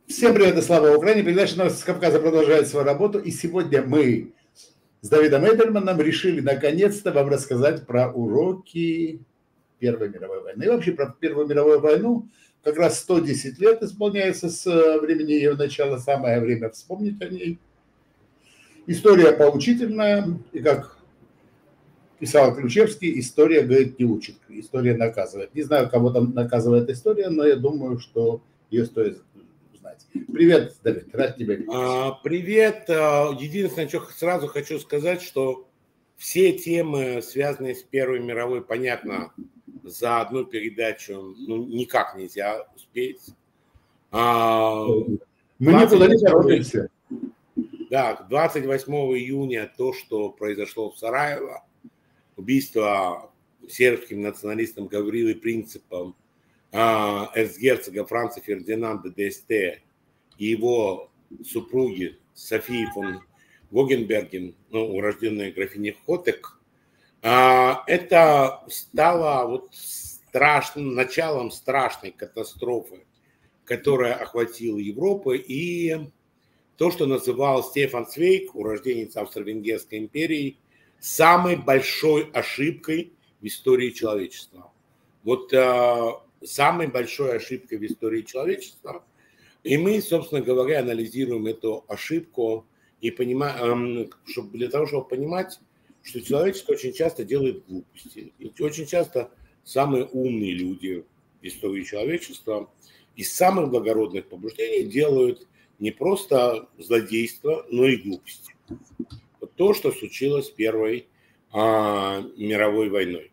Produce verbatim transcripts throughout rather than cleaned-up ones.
Всем привет и слава Украине. Передача «Новости с Кавказа» продолжает свою работу. И сегодня мы с Давидом Эбельманом решили наконец-то вам рассказать про уроки Первой мировой войны. И вообще про Первую мировую войну. Как раз сто десять лет исполняется с времени ее начала. Самое время вспомнить о ней. История поучительная. И как писал Ключевский, история, говорит, не учит. История наказывает. Не знаю, кого там наказывает история, но я думаю, что ее стоит знать. Привет, Давид, рад тебя видеть. А, привет. Единственное, что сразу хочу сказать, что все темы, связанные с Первой мировой, понятно, за одну передачу ну, никак нельзя успеть. А, Мы никуда не торопимся. Да, двадцать восьмого июня то, что произошло в Сараево, убийство сербским националистом Гаврилы Принципом а, эрцгерцога Франца Фердинанда де Эсте и его супруги Софии фон Вогенберген, ну, урожденная графиня Хотек, а, это стало вот страшным началом страшной катастрофы, которая охватила Европу, и то, что называл Стефан Цвейг, урожденец Австро-Венгерской империи, самой большой ошибкой в истории человечества. Вот а, самой большой ошибкой в истории человечества. И мы, собственно говоря, анализируем эту ошибку и понимаем, чтобы, для того, чтобы понимать, что человечество очень часто делает глупости. И очень часто самые умные люди в истории человечества из самых благородных побуждений делают не просто злодейство, но и глупости. Вот то, что случилось с Первой а, мировой войной.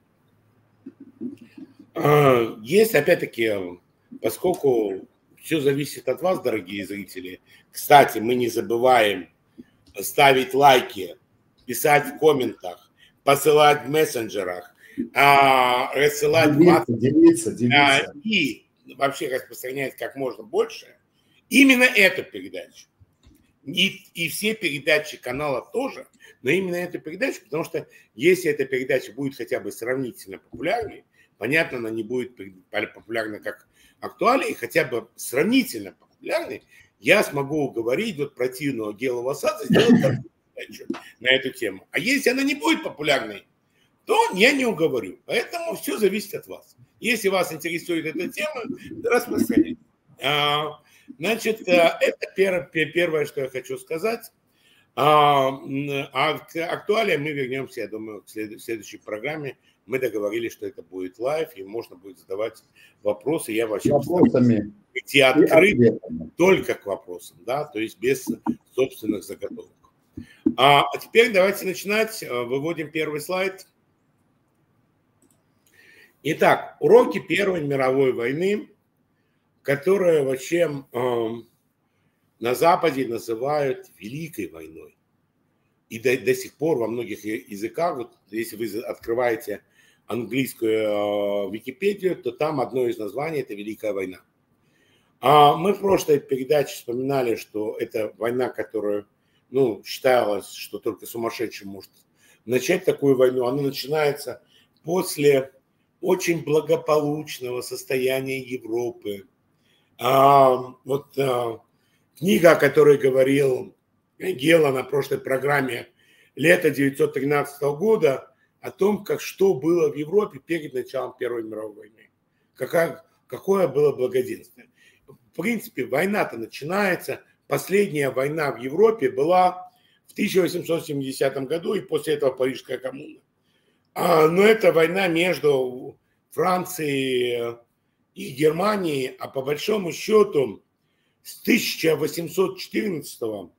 А, есть, опять-таки, поскольку все зависит от вас, дорогие зрители. Кстати, мы не забываем ставить лайки, писать в комментах, посылать в мессенджерах, а, рассылать делиться, делиться, делиться. А, и вообще распространять как можно больше. Именно эту передачу. И, и все передачи канала тоже, но именно эту передачу, потому что если эта передача будет хотя бы сравнительно популярной, понятно, она не будет популярна как актуальной, хотя бы сравнительно популярной, я смогу уговорить вот противного Гела Васадзе сделать передачу на эту тему. А если она не будет популярной, то я не уговорю. Поэтому все зависит от вас. Если вас интересует эта тема, распространяйте. Значит, это первое, что я хочу сказать. А к актуалиям мы вернемся, я думаю, в следующей программе. Мы договорились, что это будет лайв, и можно будет задавать вопросы. Я вообще вопросами идти открыт только к вопросам, да, то есть без собственных заготовок. А, а теперь давайте начинать. Выводим первый слайд. Итак, уроки Первой мировой войны, которые вообще э, на Западе называют Великой войной. И до, до сих пор во многих языках, вот если вы открываете английскую э, Википедию, то там одно из названий – это Великая война. А мы в прошлой передаче вспоминали, что это война, которая, ну, считалось, что только сумасшедший может начать такую войну. Она начинается после очень благополучного состояния Европы. А, вот а, книга, о которой говорил Гела на прошлой программе «Лето тысяча девятьсот тринадцатого года», о том, как, что было в Европе перед началом Первой мировой войны. Какая, какое было благоденствие. В принципе, война-то начинается. Последняя война в Европе была в тысяча восемьсот семидесятом году, и после этого Парижская коммуна. А, но это война между Францией и Германией, а по большому счету с тысяча восемьсот четырнадцатого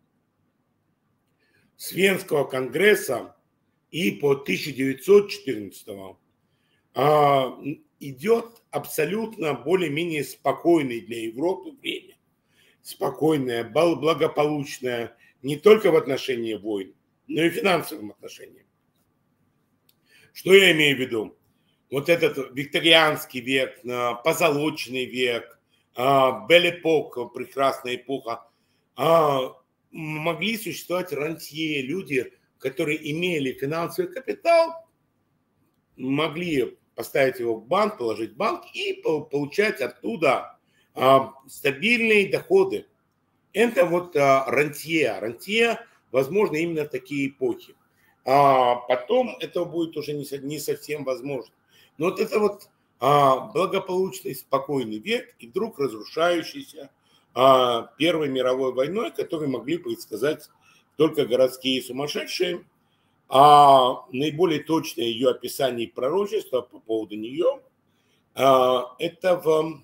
с Венского конгресса и по тысяча девятьсот четырнадцатого а, идет абсолютно более-менее спокойное для Европы время. Спокойное, благополучное не только в отношении войн, но и в финансовом отношении. Что я имею в виду? Вот этот викторианский век, позолоченный век, Бель-эпок, прекрасная эпоха, могли существовать рантье, люди, которые имели финансовый капитал, могли поставить его в банк, положить в банк и получать оттуда стабильные доходы. Это вот а, рантье. Рантье, возможно, именно такие эпохи. А потом это будет уже не, не совсем возможно. Но вот это вот а, благополучный, спокойный век и вдруг разрушающийся а, Первой мировой войной, который могли предсказать только городские сумасшедшие. А наиболее точное ее описание и пророчество по поводу нее а, это в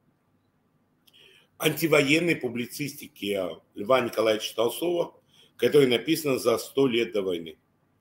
антивоенной публицистике Льва Николаевича Толстого, которая написана за сто лет до войны.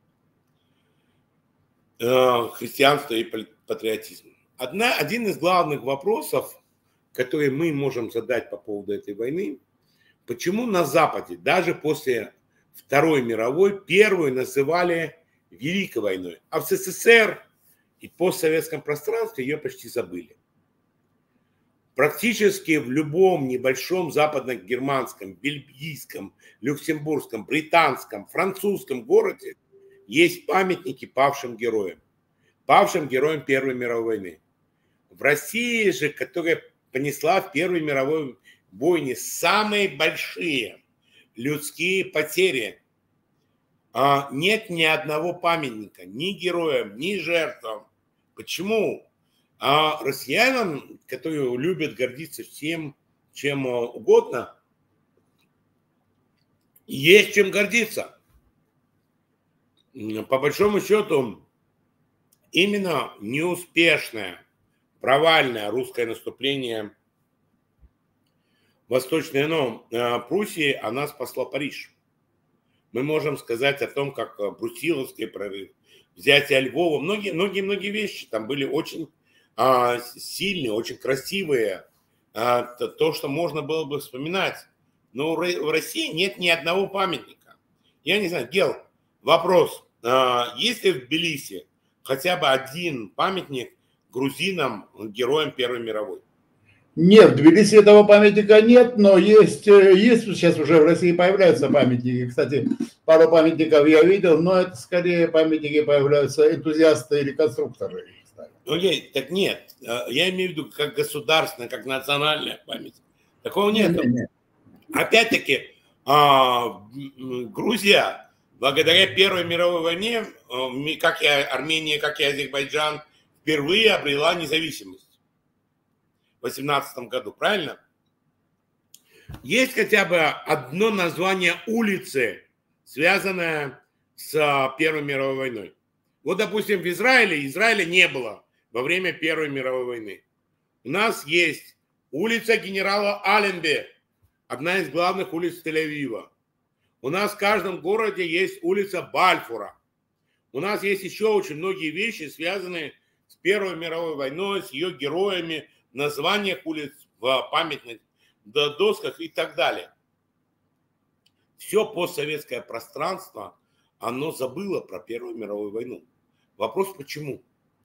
Христианство и патриотизм. Одна, один из главных вопросов, которые мы можем задать по поводу этой войны, почему на Западе, даже после Второй мировой, первую называли Великой войной, а в СССР и постсоветском пространстве ее почти забыли. Практически в любом небольшом западно-германском, бельгийском, люксембургском, британском, французском городе есть памятники павшим героям, павшим героям Первой мировой войны. В России же, которая понесла в Первой мировой войне самые большие людские потери, нет ни одного памятника, ни героям, ни жертвам. Почему? А россиянам, которые любят гордиться всем, чем угодно, есть чем гордиться. По большому счету, именно неуспешное, провальное русское наступление в Восточной ну, Пруссии, она спасла Париж. Мы можем сказать о том, как Брусиловский прорыв, взятие Львова, многие-многие вещи там были очень а, сильные, очень красивые, а, то, то, что можно было бы вспоминать. Но в России нет ни одного памятника. Я не знаю, Гел, вопрос. А, есть ли в Тбилиси хотя бы один памятник грузинам, героям Первой мировой? Нет, в Тбилиси этого памятника нет, но есть, есть сейчас уже в России появляются памятники. Кстати, пару памятников я видел, но это скорее памятники появляются энтузиасты или конструкторы. Окей, так нет, я имею в виду как государственная, как национальная память. Такого нет. нет, нет. Опять-таки, Грузия, благодаря Первой мировой войне, как и Армения, как и Азербайджан, впервые обрела независимость. В восемнадцатом году, правильно? Есть хотя бы одно название улицы, связанное с Первой мировой войной. Вот, допустим, в Израиле, Израиля не было во время Первой мировой войны. У нас есть улица генерала Алленби, одна из главных улиц Тель-Авива. У нас в каждом городе есть улица Бальфура. У нас есть еще очень многие вещи, связанные с Первой мировой войной, с ее героями, названиях улиц, в памятных досках и так далее. Все постсоветское пространство, оно забыло про Первую мировую войну. Вопрос, почему?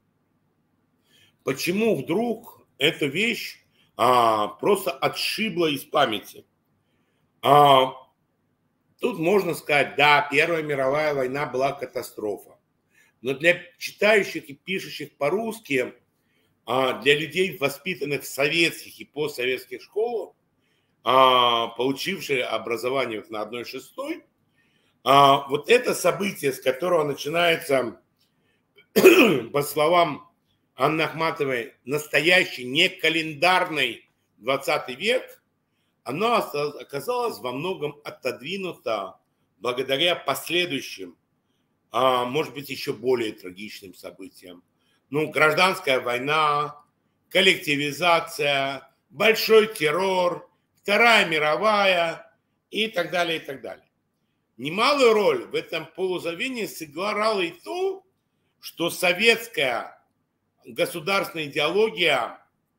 Почему вдруг эта вещь а, просто отшибла из памяти? А, тут можно сказать, да, Первая мировая война была катастрофа. Но для читающих и пишущих по-русски, для людей, воспитанных в советских и постсоветских школах, получивших образование на одной шестой, вот это событие, с которого начинается, по словам Анны Ахматовой, настоящий, не календарный двадцатый век, оно оказалось во многом отодвинуто благодаря последующим, может быть, еще более трагичным событиям. Ну, гражданская война, коллективизация, большой террор, Вторая мировая и так далее, и так далее. Немалую роль в этом полузабвении сыграло и то, что советская государственная идеология,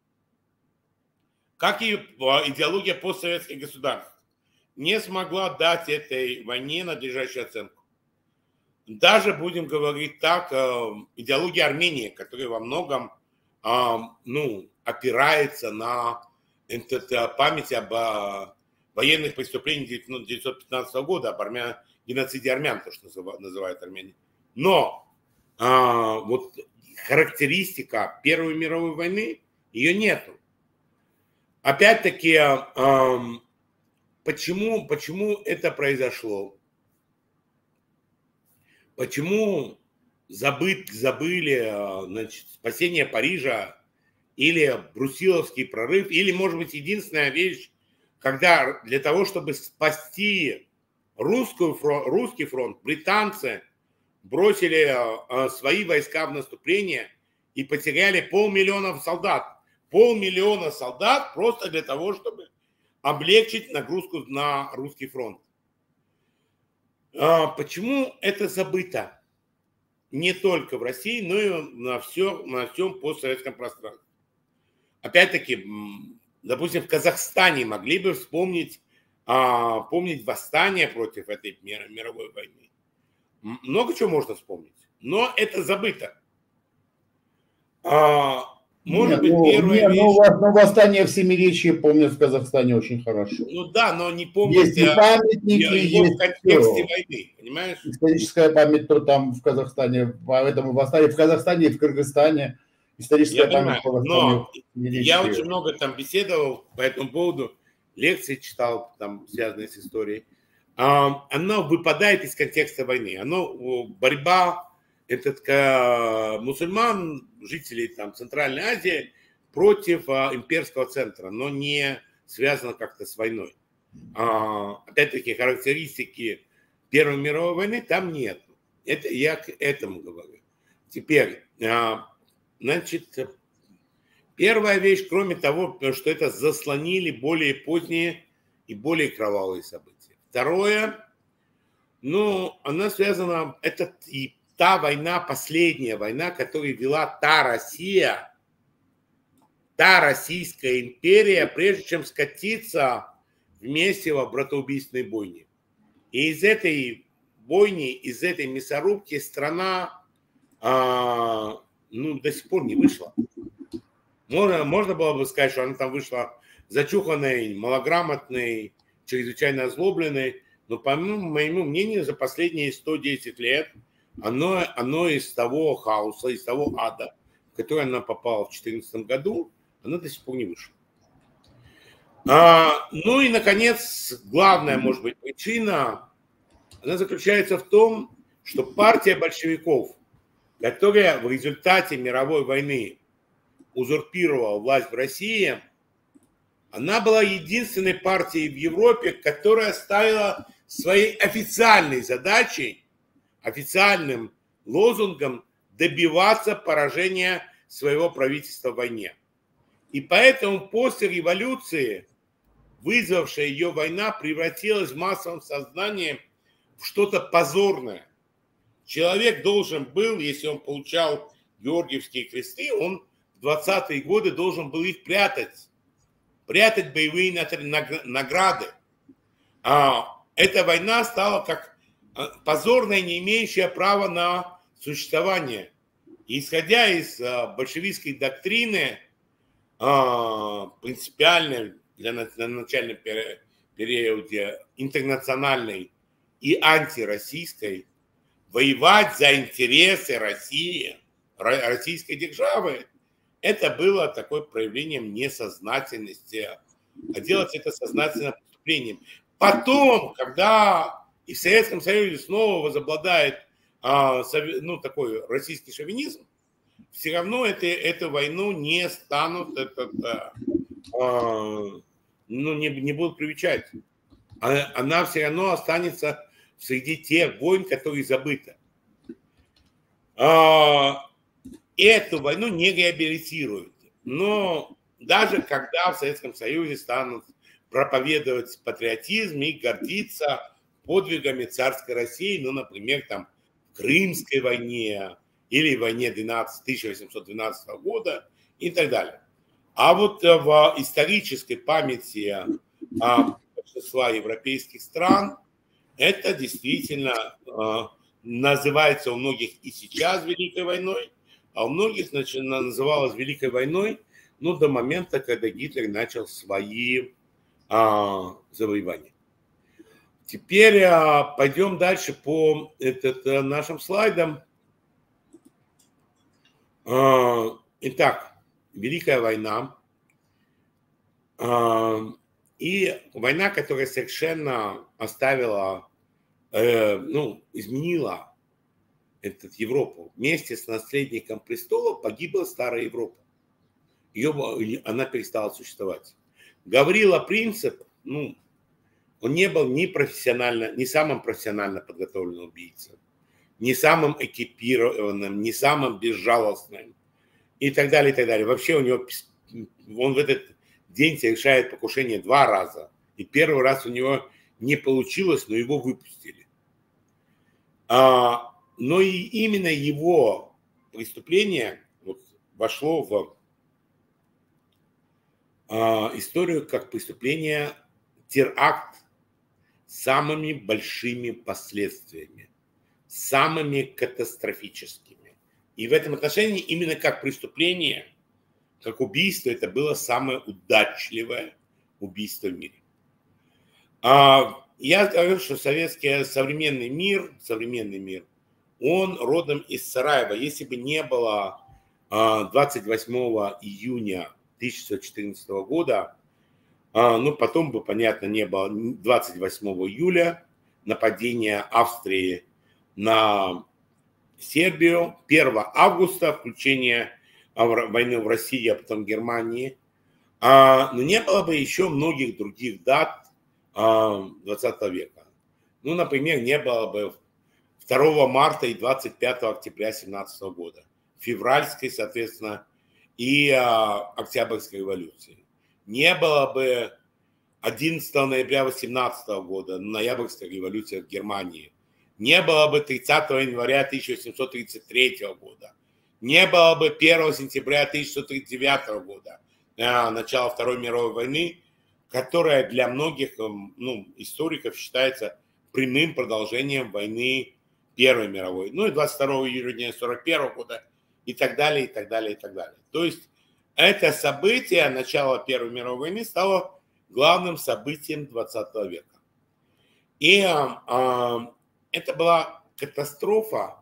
как и идеология постсоветских государств, не смогла дать этой войне надлежащую оценку. Даже, будем говорить так, идеология Армении, которая во многом ну, опирается на память об военных преступлениях тысяча девятьсот пятнадцатого года, об армян, геноциде армян, то, что называют Арменией. Но вот характеристика Первой мировой войны, ее нету. Опять-таки, почему, почему это произошло? Почему забыть, забыли, значит, спасение Парижа или Брусиловский прорыв, или, может быть, единственная вещь, когда для того, чтобы спасти русскую, русский фронт, британцы бросили свои войска в наступление и потеряли полмиллиона солдат. Полмиллиона солдат просто для того, чтобы облегчить нагрузку на русский фронт. Почему это забыто? Не только в России, но и на, все, на всем постсоветском пространстве. Опять-таки, допустим, в Казахстане могли бы вспомнить, а, помнить восстание против этой мировой войны. Много чего можно вспомнить, но это забыто. А, может нет, быть, ну, первая нет, вещь... Ну, ну, восстание в Семиречье помнят в Казахстане очень хорошо. Ну да, но не помнят есть и памятники, его есть в контексте все. войны, понимаешь? Историческая память то там в Казахстане, по этому восстанию, в Казахстане и в Кыргызстане. Историческая Я память понимаю, по восстанию. но я очень много там беседовал по этому поводу, лекции читал, там, связанные с историей. Оно выпадает из контекста войны. Оно, борьба этот, мусульман, жителей там, Центральной Азии против имперского центра, но не связано как-то с войной. Опять-таки, характеристики Первой мировой войны там нет. Это я к этому говорю. Теперь, значит, первая вещь, кроме того, что это заслонили более поздние и более кровавые события. Второе, ну, она связана, это и та война, последняя война, которую вела та Россия, та Российская империя, прежде чем скатиться вместе в братоубийственной бойне. И из этой бойни, из этой мясорубки страна а, ну, до сих пор не вышла. Можно, можно было бы сказать, что она там вышла зачуханной, малограмотной, чрезвычайно озлобленной, но, по моему мнению, за последние сто десять лет оно, оно из того хаоса, из того ада, в который она попала в две тысячи четырнадцатом году, она до сих пор не вышла. А, ну и, наконец, главная, может быть, причина, она заключается в том, что партия большевиков, которая в результате мировой войны узурпировала власть в России, она была единственной партией в Европе, которая ставила своей официальной задачей, официальным лозунгом добиваться поражения своего правительства в войне. И поэтому после революции, вызвавшая ее война, превратилась в массовом сознании в что-то позорное. Человек должен был, если он получал георгиевские кресты, он в двадцатые годы должен был их прятать. Прятать боевые награды. А эта война стала как позорная, не имеющая права на существование. И исходя из большевистской доктрины, принципиальной для начального периода интернациональной и антироссийской, воевать за интересы России, российской державы, это было такое проявлением несознательности, а делать это сознательным преступлением. Потом, когда и в Советском Союзе снова возобладает а, ну, такой российский шовинизм, все равно это, эту войну не станут, этот, а, а, ну, не, не будут привечать. Она все равно останется среди тех войн, которые забыты. А, эту войну не реабилитируют. Но даже когда в Советском Союзе станут проповедовать патриотизм и гордиться подвигами царской России, ну, например, там, в Крымской войне или в войне тысяча восемьсот двенадцатого года и так далее. А вот в исторической памяти большинства европейских стран это действительно называется у многих и сейчас Великой войной, а у многих значит, называлось Великой войной, ну, до момента, когда Гитлер начал свои а, завоевания. Теперь а, пойдем дальше по этот, а, нашим слайдам. А, итак, Великая война. А, И война, которая совершенно оставила, э, ну, изменила этот Европу. Вместе с наследником престола погибла старая Европа. Ее, она перестала существовать. Гаврила Принцип, ну, он не был ни профессионально, ни самым профессионально подготовленным убийцей, ни самым экипированным, ни самым безжалостным и так далее, и так далее. Вообще у него, он в этот день совершает покушение два раза. И первый раз у него не получилось, но его выпустили. А, но и именно его преступление вот, вошло в а, историю как преступление, теракт с самыми большими последствиями, самыми катастрофическими. И в этом отношении именно как преступление, как убийство, это было самое удачливое убийство в мире. А, я говорю, что советский современный мир, современный мир, он родом из Сараева. Если бы не было а, двадцать восьмого июня тысяча девятьсот четырнадцатого года, а, ну потом бы, понятно, не было двадцать восьмого июля нападения Австрии на Сербию, первого августа включение войны в России, а потом Германии, а, но не было бы еще многих других дат двадцатого века. Ну, например, не было бы второго марта и двадцать пятого октября семнадцатого года, февральской, соответственно, и а, Октябрьской революции. Не было бы одиннадцатого ноября восемнадцатого года, Ноябрьской революции в Германии. Не было бы тридцатого января тысяча восемьсот тридцать третьего года. Не было бы первого сентября тысяча девятьсот тридцать девятого года, а, начала Второй мировой войны, которая для многих, ну, историков считается прямым продолжением войны Первой мировой. Ну и двадцать второго июня сорок первого года и так далее, и так далее, и так далее. То есть это событие, начало Первой мировой войны, стало главным событием двадцатого века. И а, это была катастрофа,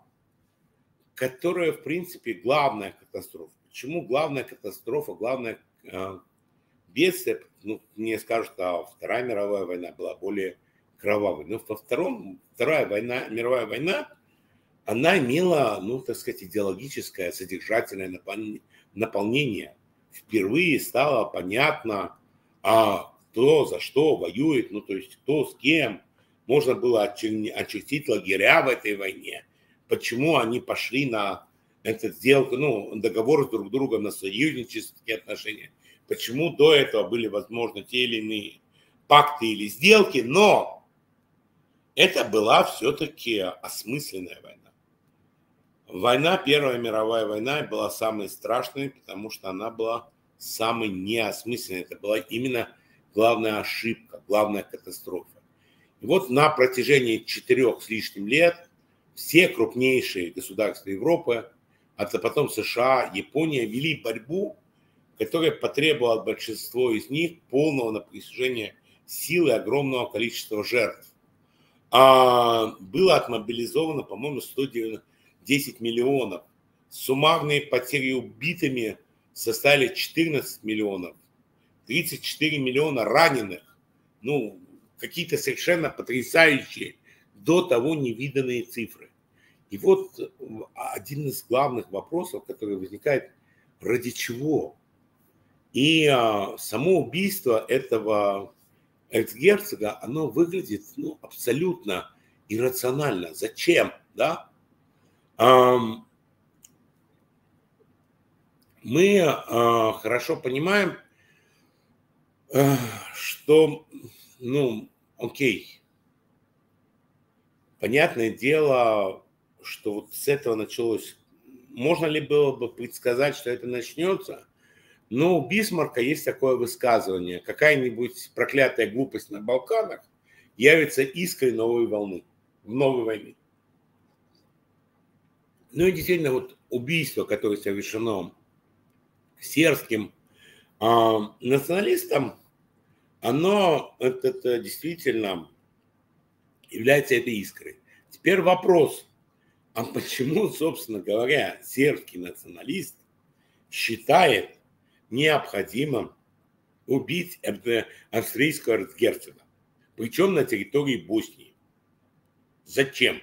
которая, в принципе, главная катастрофа. Почему главная катастрофа, главная а, бедствие, ну, мне скажут, а Вторая мировая война была более кровавой. Но во втором, Вторая война, мировая война, она имела, ну, так сказать, идеологическое, содержательное наполнение. Впервые стало понятно, а кто за что воюет, ну, то есть кто с кем. Можно было очертить лагеря в этой войне. Почему они пошли на эту сделку, ну, договор с друг другом, на союзнические отношения. Почему до этого были возможны те или иные пакты или сделки, но это была все-таки осмысленная война. Война, Первая мировая война, была самой страшной, потому что она была самой неосмысленной. Это была именно главная ошибка, главная катастрофа. И вот на протяжении четырех с лишним лет все крупнейшие государства Европы, а потом США, Япония, вели борьбу, которая потребовала от большинства из них полного напряжения силы огромного количества жертв. А было отмобилизовано, по-моему, сто десять миллионов. Суммарные потери убитыми составили четырнадцать миллионов. тридцать четыре миллиона раненых. Ну, какие-то совершенно потрясающие, до того невиданные цифры. И вот один из главных вопросов, который возникает, ради чего? И а, само убийство этого эрцгерцога, оно выглядит, ну, абсолютно иррационально. Зачем? Да? А, мы а, хорошо понимаем, а, что, ну, окей, понятное дело, что вот с этого началось. Можно ли было бы предсказать, что это начнется? Но у Бисмарка есть такое высказывание: какая-нибудь проклятая глупость на Балканах явится искрой новой волны, новой войны. Ну и действительно, вот убийство, которое совершено сербским э, националистом, оно это, это действительно является этой искрой. Теперь вопрос, а почему, собственно говоря, сербский националист считает необходимым убить австрийского эрцгерцога, причем на территории Боснии. Зачем?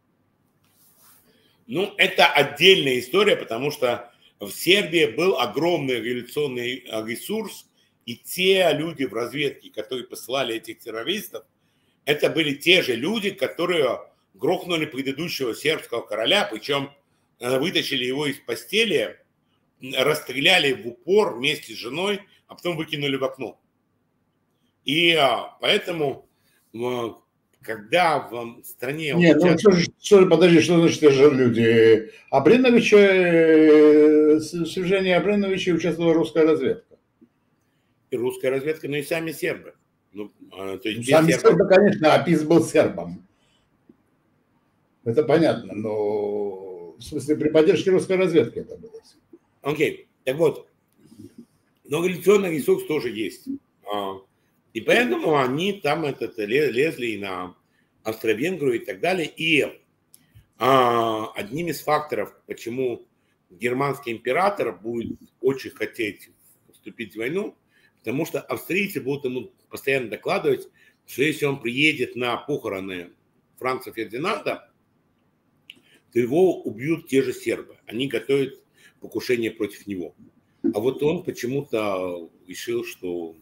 Ну, это отдельная история, потому что в Сербии был огромный революционный ресурс, и те люди в разведке, которые посылали этих террористов, это были те же люди, которые грохнули предыдущего сербского короля, причем вытащили его из постели, расстреляли в упор вместе с женой, а потом выкинули в окно. И поэтому, когда в стране... Не, ну что же, что, подожди, что значит те же люди? Абриновича, в свержении Абриновича участвовала русская разведка. И русская разведка, но и сами сербы. Ну, то есть ну, сами сербов... сербы, конечно, Апис был сербом. Это понятно, но в смысле при поддержке русской разведки это было. Окей, okay. Так вот, но революционный ресурс тоже есть. И поэтому они там этот, лезли и на Австро-Венгрию и так далее. И а, одним из факторов, почему германский император будет очень хотеть вступить в войну, потому что австрийцы будут ему постоянно докладывать, что если он приедет на похороны Франца Фердинанда, то его убьют те же сербы. Они готовят покушение против него. А вот он почему-то решил, что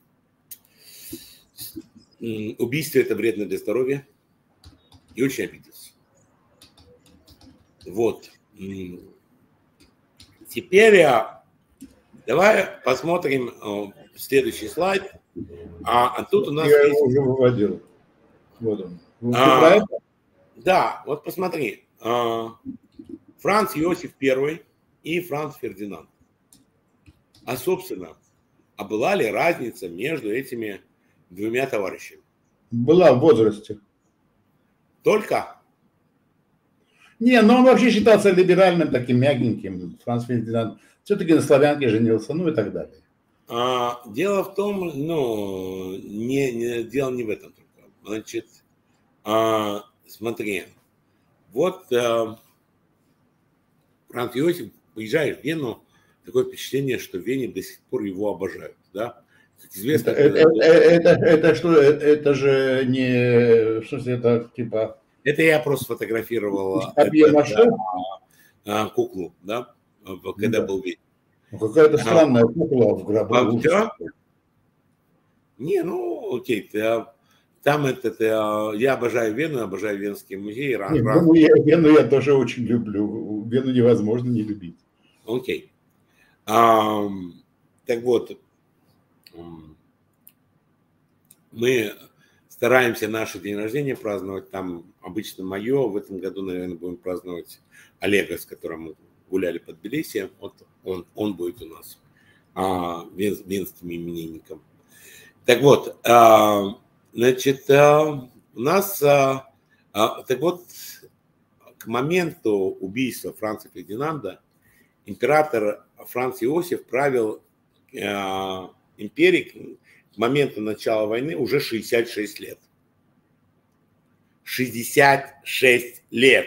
убийство это вредно для здоровья, и очень обиделся. Вот. Теперь давай посмотрим следующий слайд. А, а тут у нас Я есть... его уже выводил. Вот он. А, да, вот посмотри. А, Франц Иосиф Первый и Франц Фердинанд. А, собственно, а была ли разница между этими двумя товарищами? Была в возрасте. Только? Не, но он вообще считался либеральным, таким мягеньким. Франц Фердинанд все-таки на славянке женился, ну и так далее. А, дело в том, ну, не, не, дело не в этом только. Значит, а, смотри, вот а, Франц Иосиф, приезжаешь в Вену, такое впечатление, что в Вене до сих пор его обожают, да? Как известно, это, это, это, это, это что, это, это же не, что это типа... Это я просто сфотографировал да, куклу, да, когда да. был в Вене. Ну, какая-то странная кукла в гробу. А, не, ну, окей, ты, там это, я обожаю Вену, обожаю Венский музей. Не, Вену, я, Вену я тоже очень люблю. Вену невозможно не любить. Окей. А, так вот, мы стараемся наше день рождения праздновать. Там обычно мое, в этом году, наверное, будем праздновать Олега, с которым мы гуляли под Тбилиси. Вот он, он будет у нас а, венским именинником. Так вот, а, значит, а, у нас, а, а, так вот, к моменту убийства Франца Фердинанда император Франц Иосиф правил а, империей к моменту начала войны уже шестьдесят шесть лет. шестьдесят шесть лет.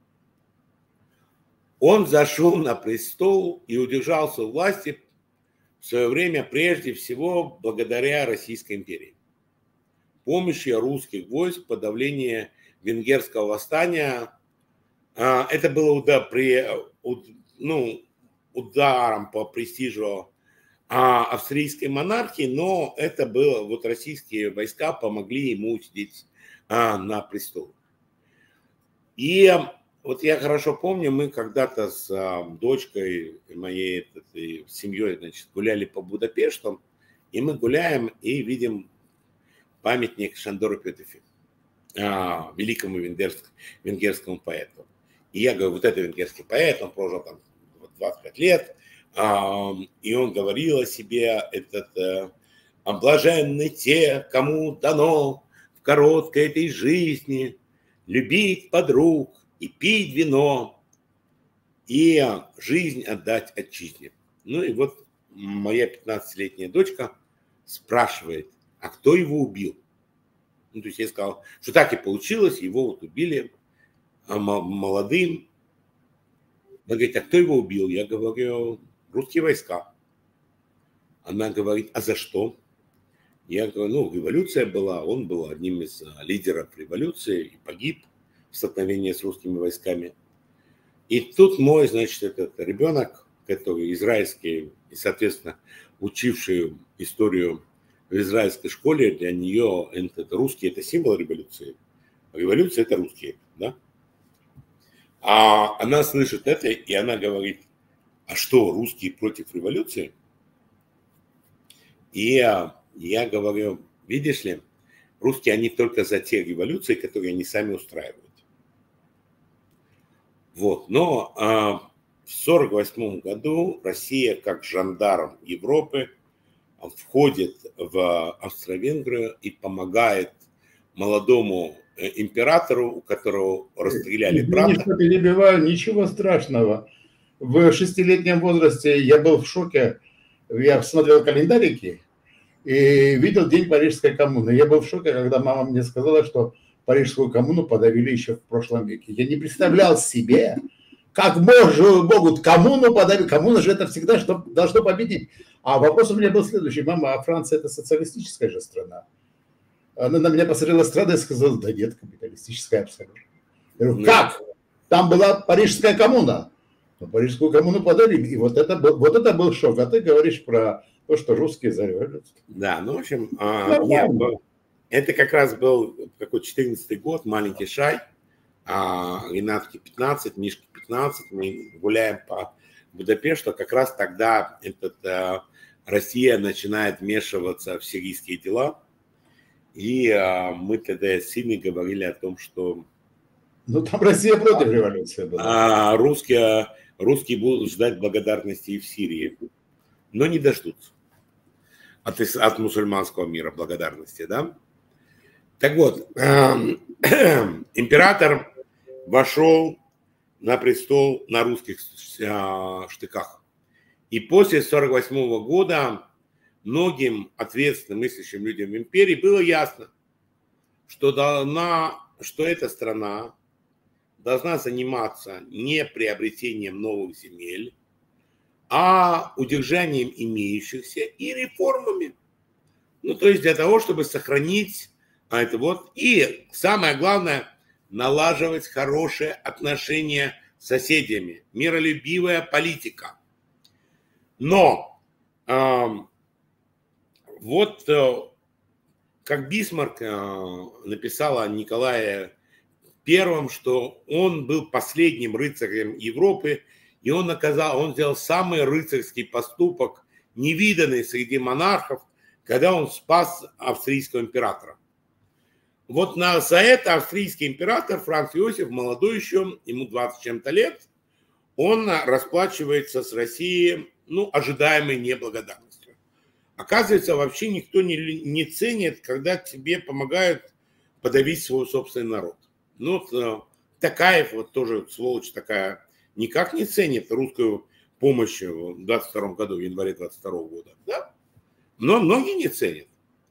Он зашел на престол и удержался у власти в свое время прежде всего благодаря Российской империи. Помощи русских войск в подавлении венгерского восстания. Это было удар, при, ну, ударом по престижу австрийской монархии, но это было, вот российские войска помогли ему сидеть на престол. И вот я хорошо помню, мы когда-то с дочкой моей этой, семьей, значит, гуляли по Будапешту, и мы гуляем и видим памятник Шандору Петефи, великому венгерскому, венгерскому поэту. И я говорю, вот это венгерский поэт, он прожил там двадцать пять лет, и он говорил о себе, этот, блаженны те, кому дано в короткой этой жизни любить подруг и пить вино, и жизнь отдать отчизне. Ну и вот моя пятнадцатилетняя дочка спрашивает, а кто его убил? Ну, то есть я сказал, что так и получилось, его вот убили молодым. Она говорит, а кто его убил? Я говорю, русские войска. Она говорит, а за что? Я говорю, ну, революция была, он был одним из лидеров революции и погиб в столкновении с русскими войсками. И тут мой, значит, этот ребенок, который израильский, и, соответственно, учивший историю в израильской школе, для нее этот русский – это символ революции. Революция – это русские, да? А она слышит это, и она говорит, а что, русские против революции? И я, я говорю, видишь ли, русские, они только за те революции, которые они сами устраивают. Вот, но а, в сорок восьмом году Россия, как жандарм Европы, входит в Австро-Венгрию и помогает молодому императору, у которого расстреляли брата. Извини, что перебиваю, ничего страшного. В шестилетнем возрасте я был в шоке. Я смотрел календарики и видел День Парижской коммуны. Я был в шоке, когда мама мне сказала, что Парижскую коммуну подавили еще в прошлом веке. Я не представлял себе, как могут коммуну подавить. Коммуна же это всегда что должно победить. А вопрос у меня был следующий. Мама, а Франция это социалистическая же страна? Она на меня посмотрела странно и сказала, да нет, капиталистическая абсолютно. Я говорю, как? Там была Парижская коммуна. Но Парижскую коммуну подавили. И вот это, был, вот это был шок. А ты говоришь про то, что русские за революцию. Да, ну в общем, а, нет, это как раз был какой четырнадцатый год, маленький Шай, а, Ренатке пятнадцать, Мишке пятнадцать, мы гуляем по Будапешту, как раз тогда этот, а, Россия начинает вмешиваться в сирийские дела, и а, мы тогда сильно говорили о том, что ну там Россия против революции была. А, русские, русские будут ждать благодарности и в Сирии, но не дождутся от, от мусульманского мира благодарности, да? Так вот, э, император вошел на престол на русских э, штыках. И после сорок восьмого года многим ответственным мыслящим людям в империи было ясно, что, должна, что эта страна должна заниматься не приобретением новых земель, а удержанием имеющихся и реформами. Ну, то есть для того, чтобы сохранить а это вот. И самое главное, налаживать хорошие отношения с соседями. Миролюбивая политика. Но э, вот э, как Бисмарк э, написал о Николае Первом, что он был последним рыцарем Европы, и он оказал, он сделал самый рыцарский поступок, невиданный среди монархов, когда он спас австрийского императора. Вот на, за это австрийский император Франц Иосиф, молодой еще, ему двадцать с чем-то лет, он расплачивается с Россией, ну, ожидаемой неблагодарностью. Оказывается, вообще никто не, не ценит, когда тебе помогают подавить свой собственный народ. Ну, вот Такаев, вот тоже сволочь такая, никак не ценит русскую помощь в двадцать втором году, в январе двадцать второго года. Да? Но многие не ценят.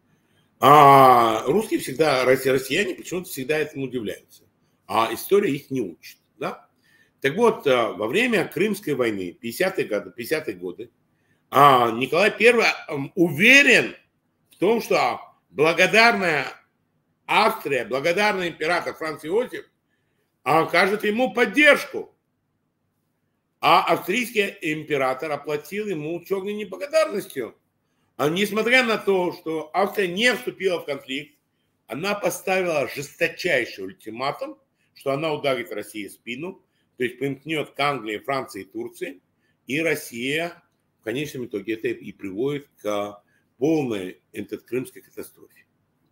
А русские всегда, россияне почему-то всегда этому удивляются. А история их не учит. Да? Так вот, во время Крымской войны, пятидесятые годы, пятидесятые годы, Николай Первый уверен в том, что благодарная Австрия, благодарный император Франц Иосиф окажет ему поддержку. А австрийский император оплатил ему черной неблагодарностью. А несмотря на то, что Австрия не вступила в конфликт, она поставила жесточайший ультиматум, что она ударит России в спину, то есть примкнет к Англии, Франции и Турции, и Россия в конечном итоге это и приводит к полной этот, крымской катастрофе.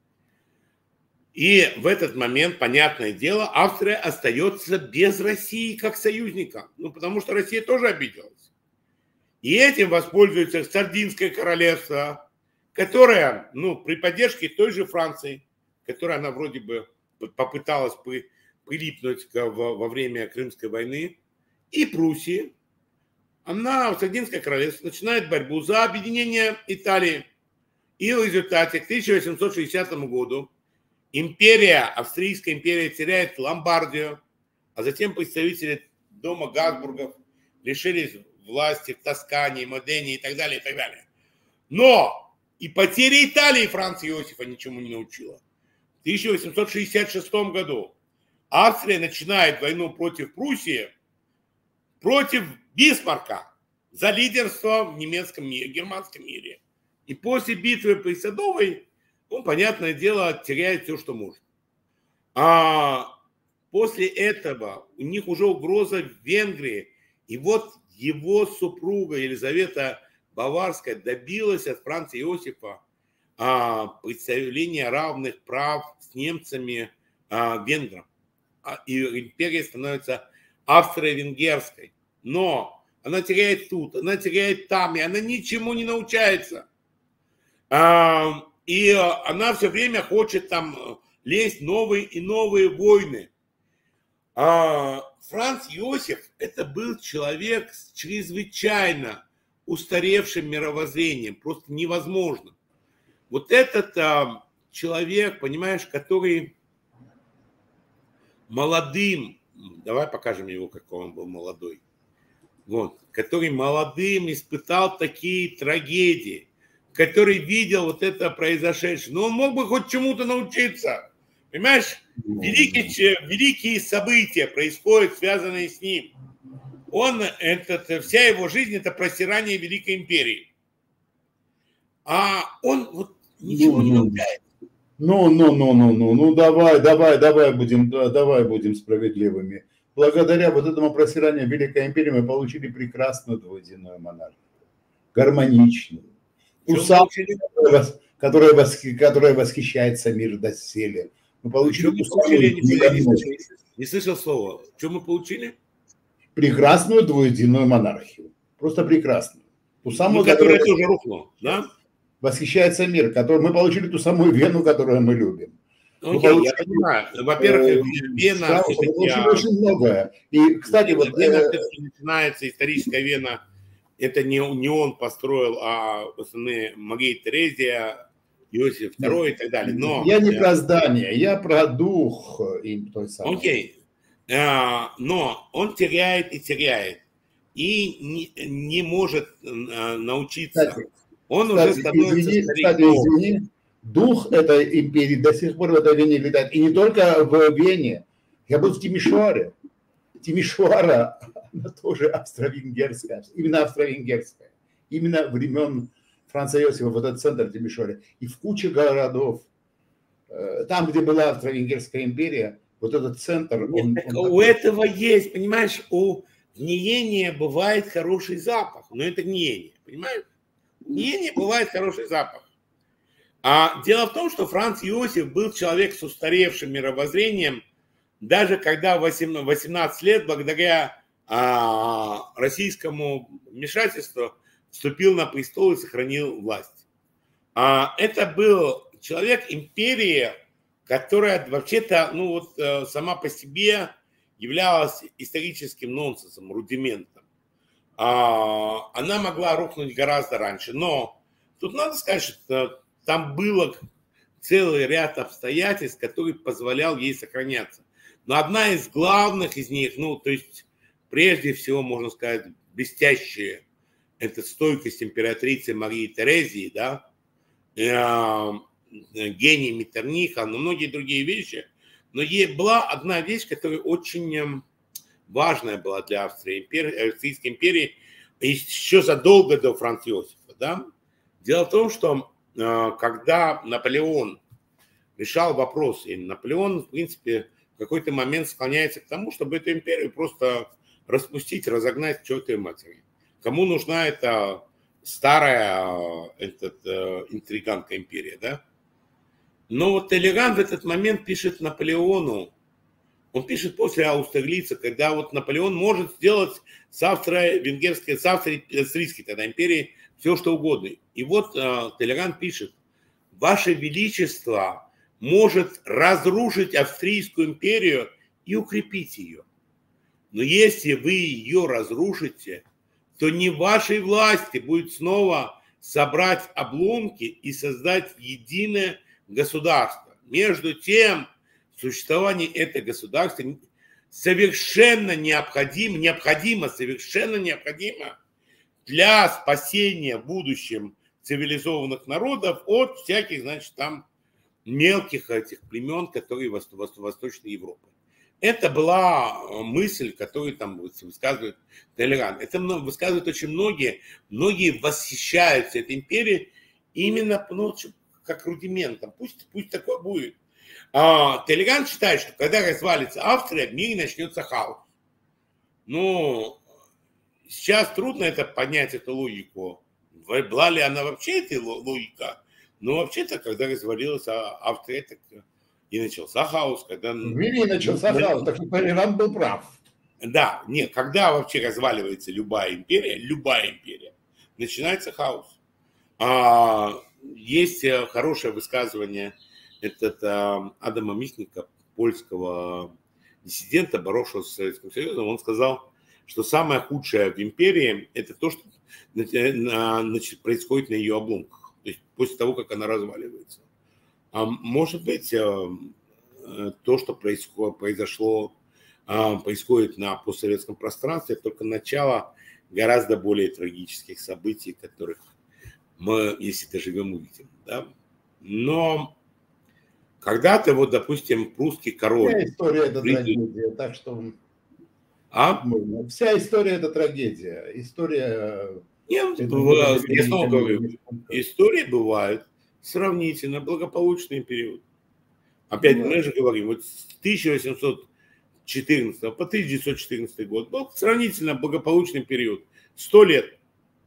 И в этот момент, понятное дело, Австрия остается без России как союзника, ну потому что Россия тоже обиделась. И этим воспользуется Сардинское королевство, которое, ну, при поддержке той же Франции, которая она вроде бы попыталась прилипнуть во время Крымской войны, и Пруссии, она, Сардинское королевство, начинает борьбу за объединение Италии. И в результате к тысяча восемьсот шестидесятому году империя, Австрийская империя теряет Ломбардию, а затем представители дома Габсбургов лишились власти в Тоскане, Модене и так далее, и так далее. Но И потеря Италии Франца Иосифа ничему не научила. В тысяча восемьсот шестьдесят шестом году Австрия начинает войну против Пруссии, против Бисмарка за лидерство в немецком мире, германском мире. И после битвы при Садовой, он, понятное дело, теряет все, что может. А после этого у них уже угроза в Венгрии. И вот его супруга Елизавета Баварская добилась от Франца Иосифа а, представления равных прав с немцами а, венграм. А, и империя становится австро-венгерской. Но она теряет тут, она теряет там, и она ничему не научается. А, и она все время хочет там лезть в новые и новые войны. А Франц Иосиф это был человек с чрезвычайно устаревшим мировоззрением, просто невозможно. Вот этот а, человек, понимаешь, который молодым, давай покажем его, какой он был молодой, вот, который молодым испытал такие трагедии, который видел вот это произошедшее, но он мог бы хоть чему-то научиться, понимаешь, великие, великие события происходят, связанные с ним. Он, этот, вся его жизнь это простирание Великой империи. А он вот ничего ну, не научает. Ну, ну, ну, ну, ну, ну, давай, давай, давай будем, давай будем справедливыми. Благодаря вот этому простиранию Великой империи мы получили прекрасную двуединую монархию, гармоничную, ту самую, которая, восхи, которая восхищается мир доселе. Мы получили, ту получили не, не, не слышал слова. Что мы получили? Прекрасную двуединую монархию. Просто прекрасную. Ту самую, ну, которая, которая тоже рухнула, да? Восхищается мир, который мы получили ту самую Вену, которую мы любим. Ну, мы получили, я понимаю. Во-первых, э, Вена все-таки получили а... очень многое. И, кстати, Вена, вот Вена, э... начинается историческая Вена. Это не, не он построил, а основные Мария Терезия, Иосиф второй и так далее. Но я не про здание, я про дух им той самой. Окей. Но он теряет и теряет, и не, не может научиться. Кстати, он кстати, уже становится извини, стариком. Кстати, извини, дух этой империи до сих пор в этой Вене летает. И не только в Вене. Я был в Тимишоаре. Тимишоара, она тоже австро-венгерская. Именно австро-венгерская. Именно времен Франца Иосифа, вот этот центр Тимишоара. И в куче городов. Там, где была австро-венгерская империя, вот этот центр... Он, он у такой... этого есть, понимаешь, у гниения бывает хороший запах, но это гниение, понимаешь? У гниения бывает хороший запах. А дело в том, что Франц Иосиф был человек с устаревшим мировоззрением, даже когда в восемнадцать лет, благодаря а, российскому вмешательству, вступил на престол и сохранил власть. А, это был человек империи, которая вообще-то, ну вот, сама по себе являлась историческим нонсенсом, рудиментом. А, она могла рухнуть гораздо раньше, но тут надо сказать, что там было целый ряд обстоятельств, которые позволял ей сохраняться. Но одна из главных из них, ну, то есть, прежде всего, можно сказать, блестящая, это стойкость императрицы Марии Терезии, да, гений Меттерниха, но многие другие вещи. Но ей была одна вещь, которая очень важная была для Австрии, империи, Австрийской империи еще задолго до Франца Иосифа. Да? Дело в том, что когда Наполеон решал вопрос, и Наполеон, в принципе, в какой-то момент склоняется к тому, чтобы эту империю просто распустить, разогнать к чертовой матери. Кому нужна эта старая этот, интриганка империя, да? Но вот Толеран в этот момент пишет Наполеону, он пишет после Аустерлица, когда вот Наполеон может сделать с австро-венгерской, с австрийской тогда империей все, что угодно. И вот э, Толеран пишет, Ваше Величество может разрушить Австрийскую империю и укрепить ее. Но если вы ее разрушите, то не в вашей власти будет снова собрать обломки и создать единое государство. Между тем, существование этого государства совершенно необходимо, необходимо, совершенно необходимо для спасения в будущем цивилизованных народов от всяких, значит, там мелких этих племен, которые в Восточной Европе. Это была мысль, которую там высказывает Толеран. Это высказывают очень многие. Многие восхищаются этой империей именно, ну, как рудиментом. Пусть, пусть такое будет. А, Толеран считает, что когда развалится Австрия, в мире начнется хаос. Ну, сейчас трудно это понять, эту логику. Была ли она вообще, эта логика? Но вообще-то, когда развалилась Австрия, так и начался хаос. Когда... В мире начался ну, хаос, так что Толеран был прав. Да, нет, когда вообще разваливается любая империя, любая империя, начинается хаос. А, есть хорошее высказывание этот, а, Адама Мисника, польского диссидента, боровшегося с Советским Союзом. Он сказал, что самое худшее в империи – это то, что значит, происходит на ее обломках, то есть после того, как она разваливается. А может быть, то, что произошло, происходит на постсоветском пространстве, только начало гораздо более трагических событий, которых мы, если доживем, увидим. Да? Но когда-то, вот, допустим, прусский король... Вся история – это трагедия, так что... А? Вся история – это трагедия. История... Нет, бывает, я снова говорю, истории бывают сравнительно благополучный период. Опять мы же говорим, вот с тысяча восемьсот четырнадцатого по тысяча девятьсот четырнадцатый год был сравнительно благополучный период. Сто лет.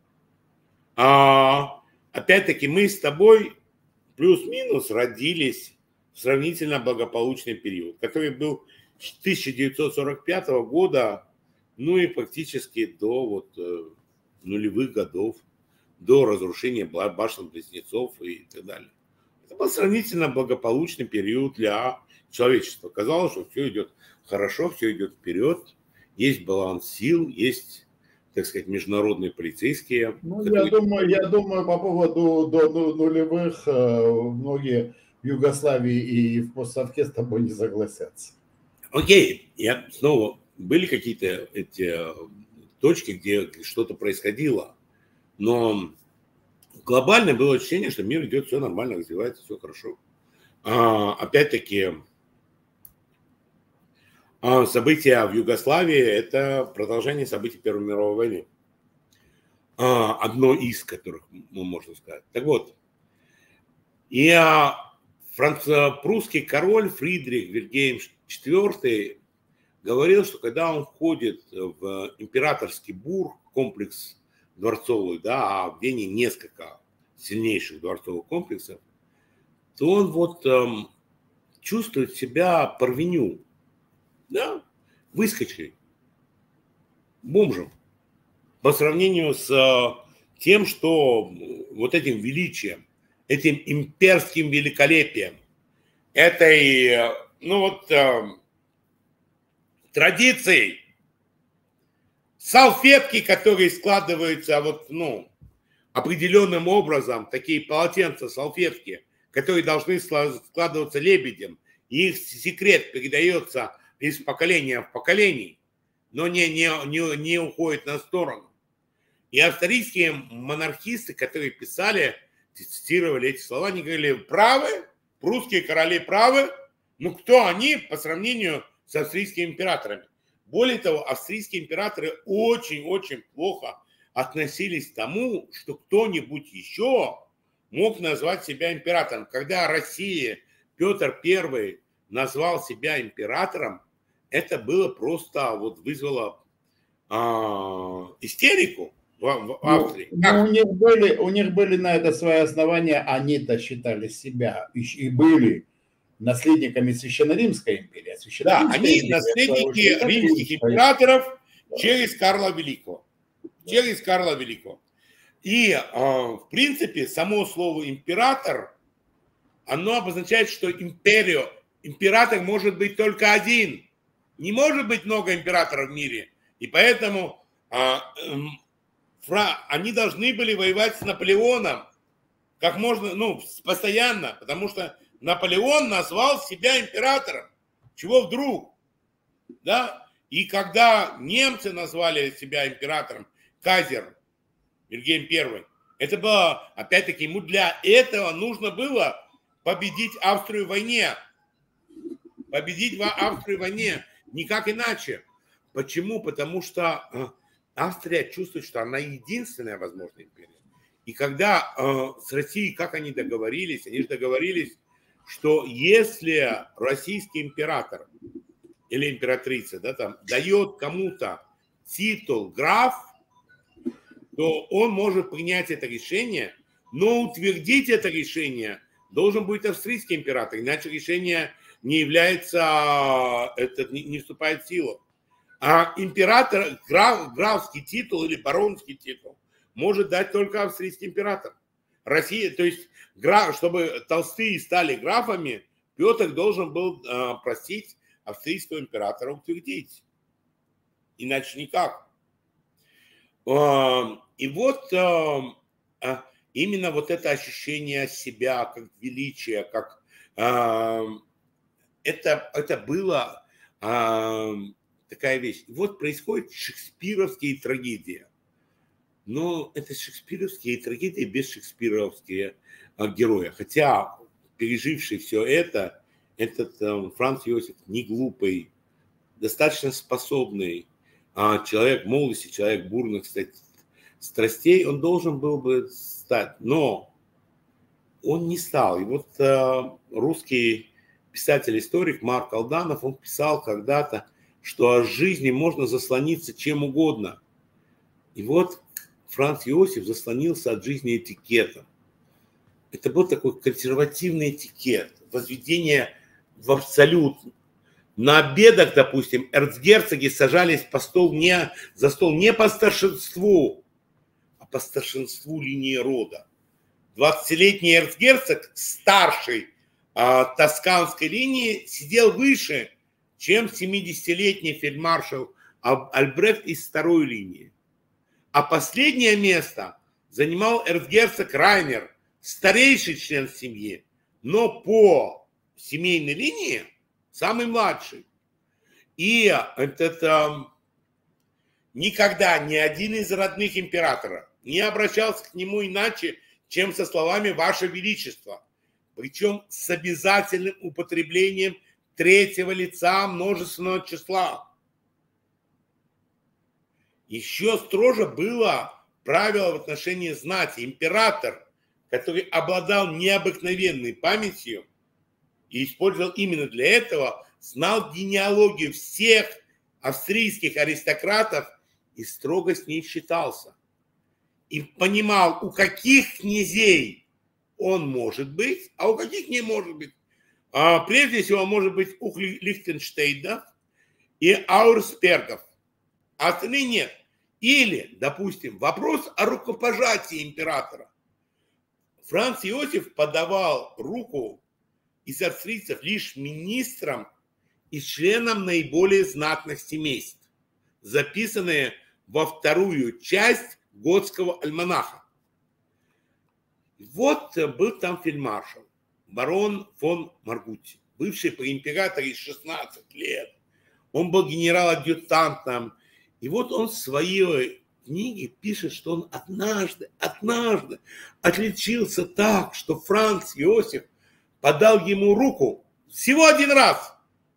А, опять-таки мы с тобой плюс-минус родились в сравнительно благополучный период, который был с тысяча девятьсот сорок пятого года, ну и фактически до вот нулевых годов, до разрушения башен-близнецов и так далее. Это был сравнительно благополучный период для человечества. Казалось, что все идет хорошо, все идет вперед, есть баланс сил, есть, так сказать, международные полицейские. Ну, которые... я, думаю, я думаю, по поводу до нулевых многие в Югославии и в постсовке с тобой не согласятся. Окей, я снова, были какие-то эти точки, где что-то происходило, но глобально было ощущение, что мир идет, все нормально, развивается, все хорошо. А, опять-таки, события в Югославии – это продолжение событий Первой мировой войны. А, одно из которых, ну, можно сказать. Так вот, и французский король Фридрих Вильгельм четвёртый говорил, что когда он входит в императорский бур, комплекс дворцовый, да, а в Вене несколько сильнейших дворцовых комплексов, то он вот эм, чувствует себя парвеню, да, выскочкой, бомжем, по сравнению с э, тем, что вот этим величием, этим имперским великолепием, этой, ну вот, э, традицией, салфетки, которые складываются вот, ну, определенным образом, такие полотенца, салфетки, которые должны складываться лебедем, и их секрет передается из поколения в поколение, но не, не, не, не уходит на сторону. И австрийские монархисты, которые писали, цитировали эти слова, они говорили, правы, прусские короли правы, ну кто они по сравнению с австрийскими императорами? Более того, австрийские императоры очень-очень плохо относились к тому, что кто-нибудь еще мог назвать себя императором. Когда Россия, Петр Первый назвал себя императором, это было просто, вот вызвало а, истерику в, в Австрии. Ну, ну, у, них были, у них были на это свои основания, они-то считали себя и, и были наследниками Священно-Римской империи. Да, они империя, наследники римских императоров через Карла Великого. Через Карла Великого. И, э, в принципе, само слово «император», оно обозначает, что империю, император может быть только один. Не может быть много императоров в мире. И поэтому э, э, фра, они должны были воевать с Наполеоном как можно, ну, постоянно, потому что Наполеон назвал себя императором. Чего вдруг? Да? И когда немцы назвали себя императором, Кайзер, Вильгельм Первый, Это было, опять-таки, ему для этого нужно было победить Австрию в войне. Победить в Австрию в войне. Никак иначе. Почему? Потому что Австрия чувствует, что она единственная возможная империя. И когда э, с Россией, как они договорились, они же договорились, что если российский император или императрица, да, там, дает кому-то титул граф, то он может принять это решение, но утвердить это решение должен быть австрийский император, иначе решение не является, это не, не вступает в силу. А император, граф, графский титул или баронский титул может дать только австрийский император. Россия, то есть, граф, чтобы Толстые стали графами, Петр должен был э, просить австрийского императора утвердить. Иначе никак. Э, и вот э, э, именно вот это ощущение себя как величия, как э, это, это было э, такая вещь. И вот происходит шекспировские трагедии. Но это шекспировские трагедии без шекспировские а, героя. Хотя переживший все это, этот а, Франц Иосиф не глупый, достаточно способный а, человек молодости, человек бурных страстей, он должен был бы стать. Но он не стал. И вот а, русский писатель-историк Марк Алданов, он писал когда-то, что о жизни можно заслониться чем угодно. И вот Франц Иосиф заслонился от жизни этикетом. Это был такой консервативный этикет, возведение в абсолют. На обедах, допустим, эрцгерцоги сажались по стол не, за стол не по старшинству, а по старшинству линии рода. двадцатилетний эрцгерцог, старший а, тосканской линии, сидел выше, чем семидесятилетний фельдмаршал Альбрехт из второй линии. А последнее место занимал эрцгерцог Райнер, старейший член семьи, но по семейной линии самый младший. И этот, э, никогда ни один из родных императора не обращался к нему иначе, чем со словами «Ваше Величество», причем с обязательным употреблением третьего лица множественного числа. Еще строже было правило в отношении знати. Император, который обладал необыкновенной памятью и использовал именно для этого, знал генеалогию всех австрийских аристократов и строго с ней считался. И понимал, у каких князей он может быть, а у каких не может быть. А прежде всего, может быть у Лихтенштейнов и Аурспергов, а остальные нет. Или, допустим, вопрос о рукопожатии императора. Франц Иосиф подавал руку из австрийцев лишь министрам и членам наиболее знатных семейств, записанные во вторую часть Готского альманаха. Вот был там фельдмаршал, барон фон Маргутти, бывший при императоре шестнадцать лет. Он был генерал-адъютантом. И вот он в своей книге пишет, что он однажды, однажды отличился так, что Франц Иосиф подал ему руку всего один раз.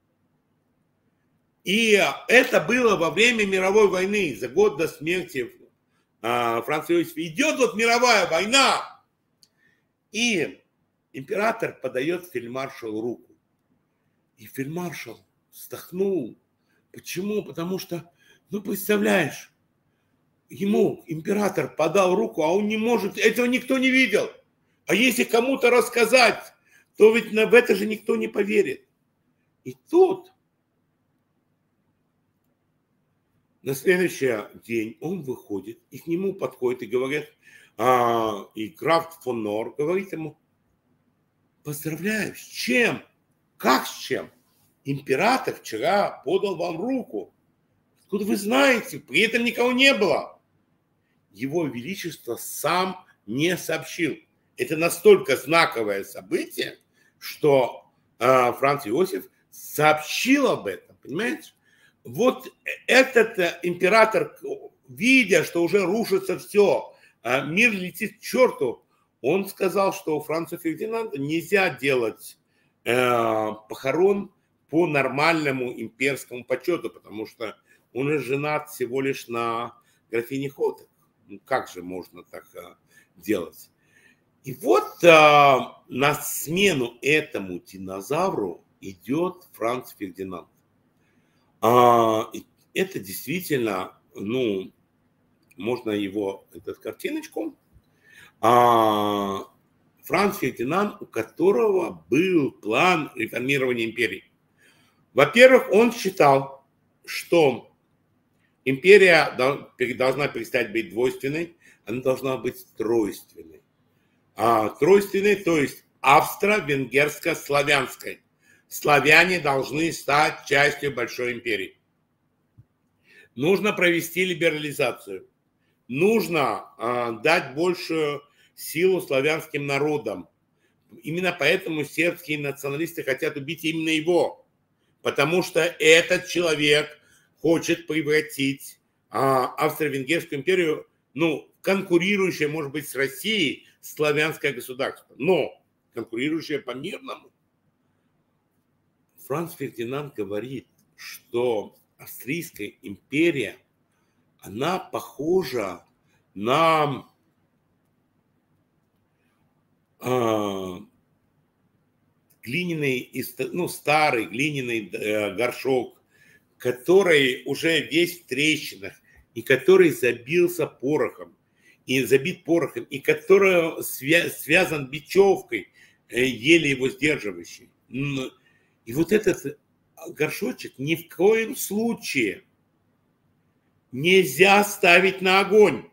И это было во время мировой войны, за год до смерти Франца Иосифа. Идет вот мировая война, и император подает фельдмаршалу руку. И фельдмаршал вздохнул. Почему? Потому что, ну, представляешь, ему император подал руку, а он не может, этого никто не видел. А если кому-то рассказать, то ведь в это же никто не поверит. И тут на следующий день он выходит, и к нему подходит и говорит, а, и граф фон Нор говорит ему: поздравляю, с чем? Как с чем? Император вчера подал вам руку. Откуда вы знаете? При этом никого не было. Его Величество сам не сообщил. Это настолько знаковое событие, что э, Франц Иосиф сообщил об этом. Понимаете? Вот этот император, видя, что уже рушится все, мир летит к черту. Он сказал, что у Франца Фердинанда нельзя делать э, похорон по нормальному имперскому почету, потому что он же женат всего лишь на графине Хотек. Ну, как же можно так э, делать? И вот э, на смену этому динозавру идет Франц Фердинанд. А, это действительно, ну, можно его, эту картиночку. А, Франц Фердинанд, у которого был план реформирования империи. Во-первых, он считал, что империя должна перестать быть двойственной, она должна быть тройственной. А, тройственной, то есть австро-венгерско-славянской. Славяне должны стать частью большой империи. Нужно провести либерализацию. Нужно а, дать большую силу славянским народам. Именно поэтому сербские националисты хотят убить именно его. Потому что этот человек хочет превратить а, Австро-Венгерскую империю, ну, конкурирующее, может быть, с Россией, славянское государство. Но конкурирующее по-мирному. Франц Фердинанд говорит, что Австрийская империя, она похожа на э, глиняный, ну, старый глиняный э, горшок, который уже весь в трещинах, и который забился порохом, и забит порохом, и который свя связан бечевкой, э, еле его сдерживающей. И вот этот горшочек ни в коем случае нельзя ставить на огонь.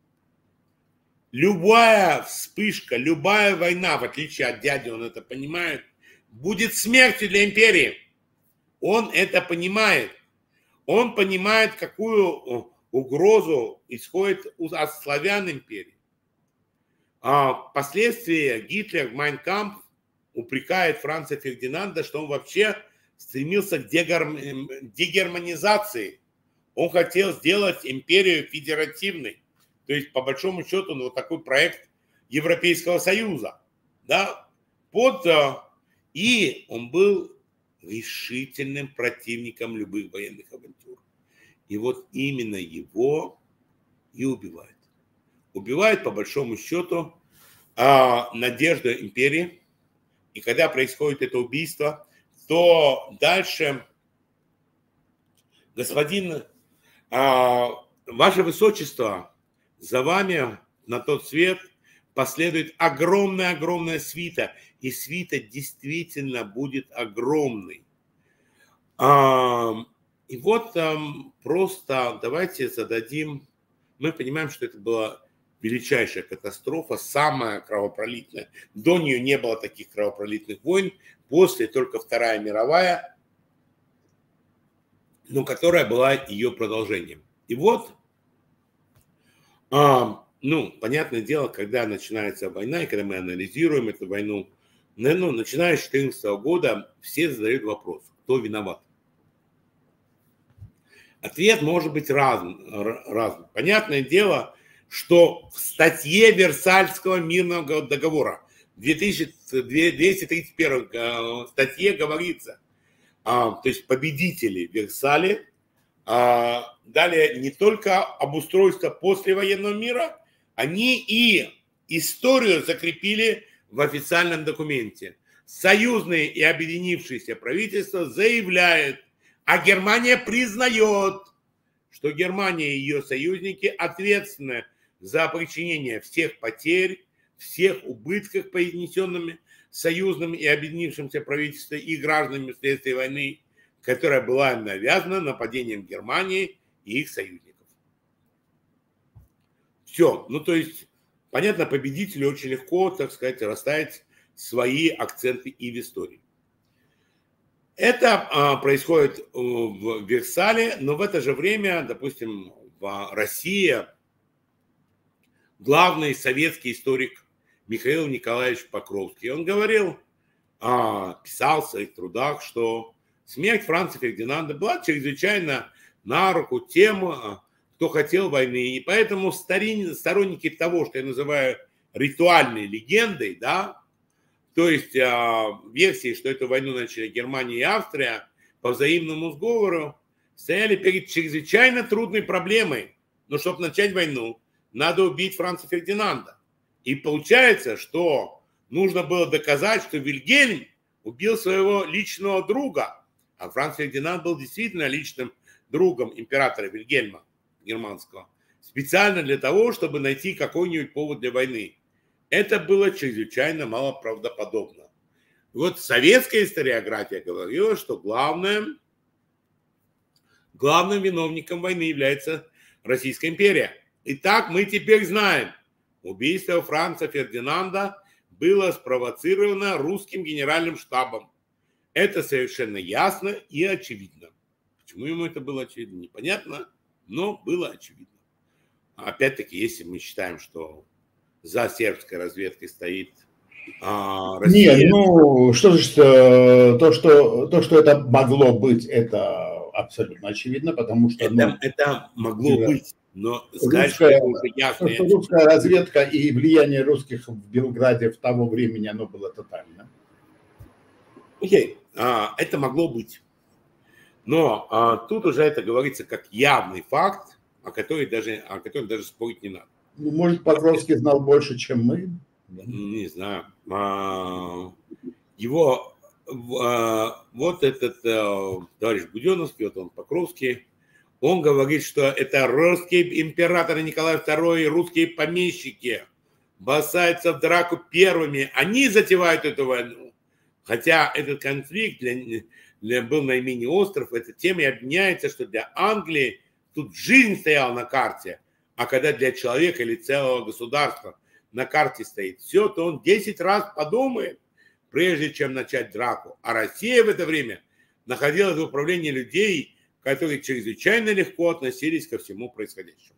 Любая вспышка, любая война, в отличие от дяди, он это понимает, будет смертью для империи. Он это понимает. Он понимает, какую угрозу исходит от славян империи. А впоследствии Гитлер в «Майн кампф» упрекает Франца Фердинанда, что он вообще стремился к дегерманизации. Он хотел сделать империю федеративной. То есть, по большому счету, ну, вот такой проект Европейского Союза. Да? Под, и он был решительным противником любых военных авантюр. И вот именно его и убивают. Убивают, по большому счету, надежду империи. И когда происходит это убийство, то дальше, господин, ваше высочество, за вами на тот свет последует огромная-огромная свита. И свита действительно будет огромной. И вот просто давайте зададим. Мы понимаем, что это была величайшая катастрофа, самая кровопролитная. До нее не было таких кровопролитных войн. После только Вторая мировая, но которая была ее продолжением. И вот, а, ну, понятное дело, когда начинается война, и когда мы анализируем эту войну, ну, начиная с две тысячи четырнадцатого года, все задают вопрос, кто виноват. Ответ может быть разным. разным. Понятное дело, что в статье Версальского мирного договора, в двести тридцать первой статье говорится, а, то есть победители Версаля а, далее не только обустройство послевоенного мира, они и историю закрепили в официальном документе. Союзные и объединившиеся правительства заявляют, а Германия признает, что Германия и ее союзники ответственны за причинение всех потерь, всех убытков, понесенными союзным и объединившимся правительством и гражданами вследствие войны, которая была навязана нападением Германии и их союзников. Все. Ну, то есть, понятно, победителю очень легко, так сказать, расставить свои акценты и в истории. Это а, происходит в Версале, но в это же время, допустим, в России главный советский историк Михаил Николаевич Покровский, он говорил, а, писал в своих трудах, что смерть Франца Фердинанда была чрезвычайно на руку тем, кто хотел войны. И поэтому старин, сторонники того, что я называю ритуальной легендой, да, то есть э, версии, что эту войну начали Германия и Австрия по взаимному сговору, стояли перед чрезвычайно трудной проблемой. Но чтобы начать войну, надо убить Франца Фердинанда. И получается, что нужно было доказать, что Вильгельм убил своего личного друга. А Франц Фердинанд был действительно личным другом императора Вильгельма германского. Специально для того, чтобы найти какой-нибудь повод для войны. Это было чрезвычайно малоправдоподобно. Вот советская историография говорила, что главным, главным виновником войны является Российская империя. Итак, мы теперь знаем, убийство Франца Фердинанда было спровоцировано русским генеральным штабом. Это совершенно ясно и очевидно. Почему ему это было очевидно, непонятно, но было очевидно. Опять-таки, если мы считаем, что за сербской разведкой стоит а, Россия... Нет, ну, что же, то что, то, что это могло быть, это абсолютно очевидно, потому что... Это, ну, это могло да. быть, но сказать, русская, что это уже ясно. Что русская разведка и влияние русских в Белграде в того времени, оно было тотально. Окей, а, это могло быть. Но а, тут уже это говорится как явный факт, о котором даже, о котором даже спорить не надо. Ну, может, Покровский знал больше, чем мы? Не знаю. А, его, а, вот этот а, товарищ Буденновский, вот он Покровский, он говорит, что это русский император Николай второй и русские помещики бросаются в драку первыми. Они затевают эту войну. Хотя этот конфликт для, для, был наименее остров, эта тема и объединяется, что для Англии тут жизнь стояла на карте, а когда для человека или целого государства на карте стоит все, то он десять раз подумает, прежде чем начать драку. А Россия в это время находилась в управлении людей, которые чрезвычайно легко относились ко всему происходящему.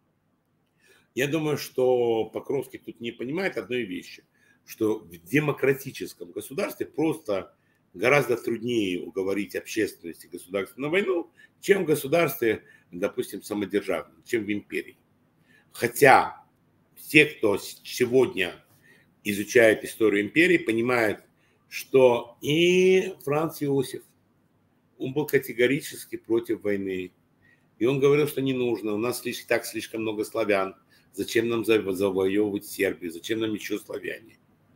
Я думаю, что Покровский тут не понимает одной вещи, что в демократическом государстве просто гораздо труднее уговорить общественность и государство на войну, чем в государстве, допустим, самодержавном, чем в империи. Хотя все, кто сегодня изучает историю империи, понимают, что и Франц Иосиф, он был категорически против войны. И он говорил, что не нужно, у нас лишь так слишком много славян, зачем нам завоевывать Сербию, зачем нам еще славяне.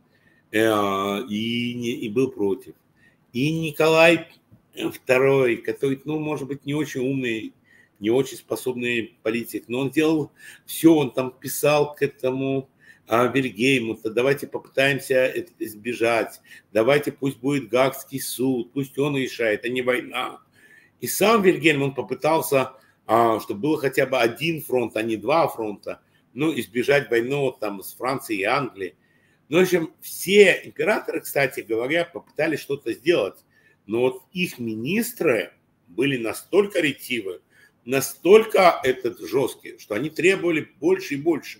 И, и был против. И Николай второй, который, ну, может быть, не очень умный, не очень способный политик, но он делал все, он там писал к этому а, Вильгельму, давайте попытаемся это избежать, давайте пусть будет Гаагский суд, пусть он решает, а не война. И сам Вильгельм, он попытался, а, чтобы было хотя бы один фронт, а не два фронта, ну, избежать войны там с Францией и Англией. Ну, в общем, все императоры, кстати говоря, попытались что-то сделать, но вот их министры были настолько ретивы, настолько этот жесткие, что они требовали больше и больше.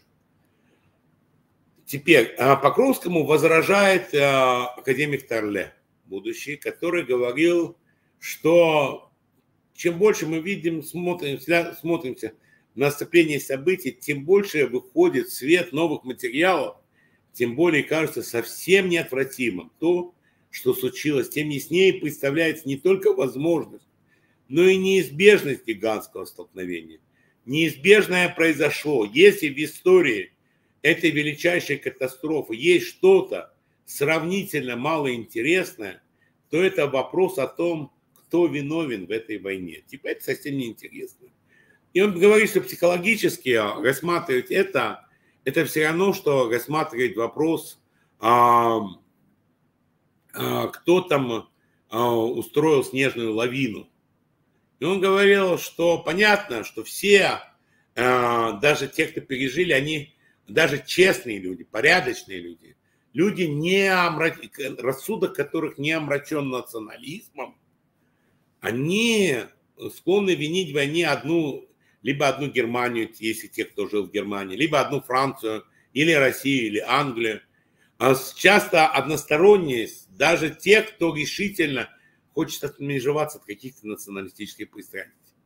Теперь Покровскому возражает академик Тарле, будущий, который говорил, что чем больше мы видим, смотрим, смотримся на сцепление событий, тем больше выходит в свет новых материалов, тем более кажется совсем неотвратимым то, что случилось, тем яснее представляется не только возможность, но и неизбежность гигантского столкновения. Неизбежное произошло. Если в истории этой величайшей катастрофы есть что-то сравнительно малоинтересное, то это вопрос о том, кто виновен в этой войне. Типа это совсем неинтересно. И он говорит, что психологически рассматривать это, это все равно, что рассматривать вопрос, а, а, кто там а, устроил снежную лавину. И он говорил, что понятно, что все, даже те, кто пережили, они даже честные люди, порядочные люди, люди, не омрач... рассудок которых не омрачен национализмом, они склонны винить в войне одну, либо одну Германию, если те, кто жил в Германии, либо одну Францию, или Россию, или Англию. Часто односторонность, даже те, кто решительно хочет отмежеваться от каких-то националистических пристрастий.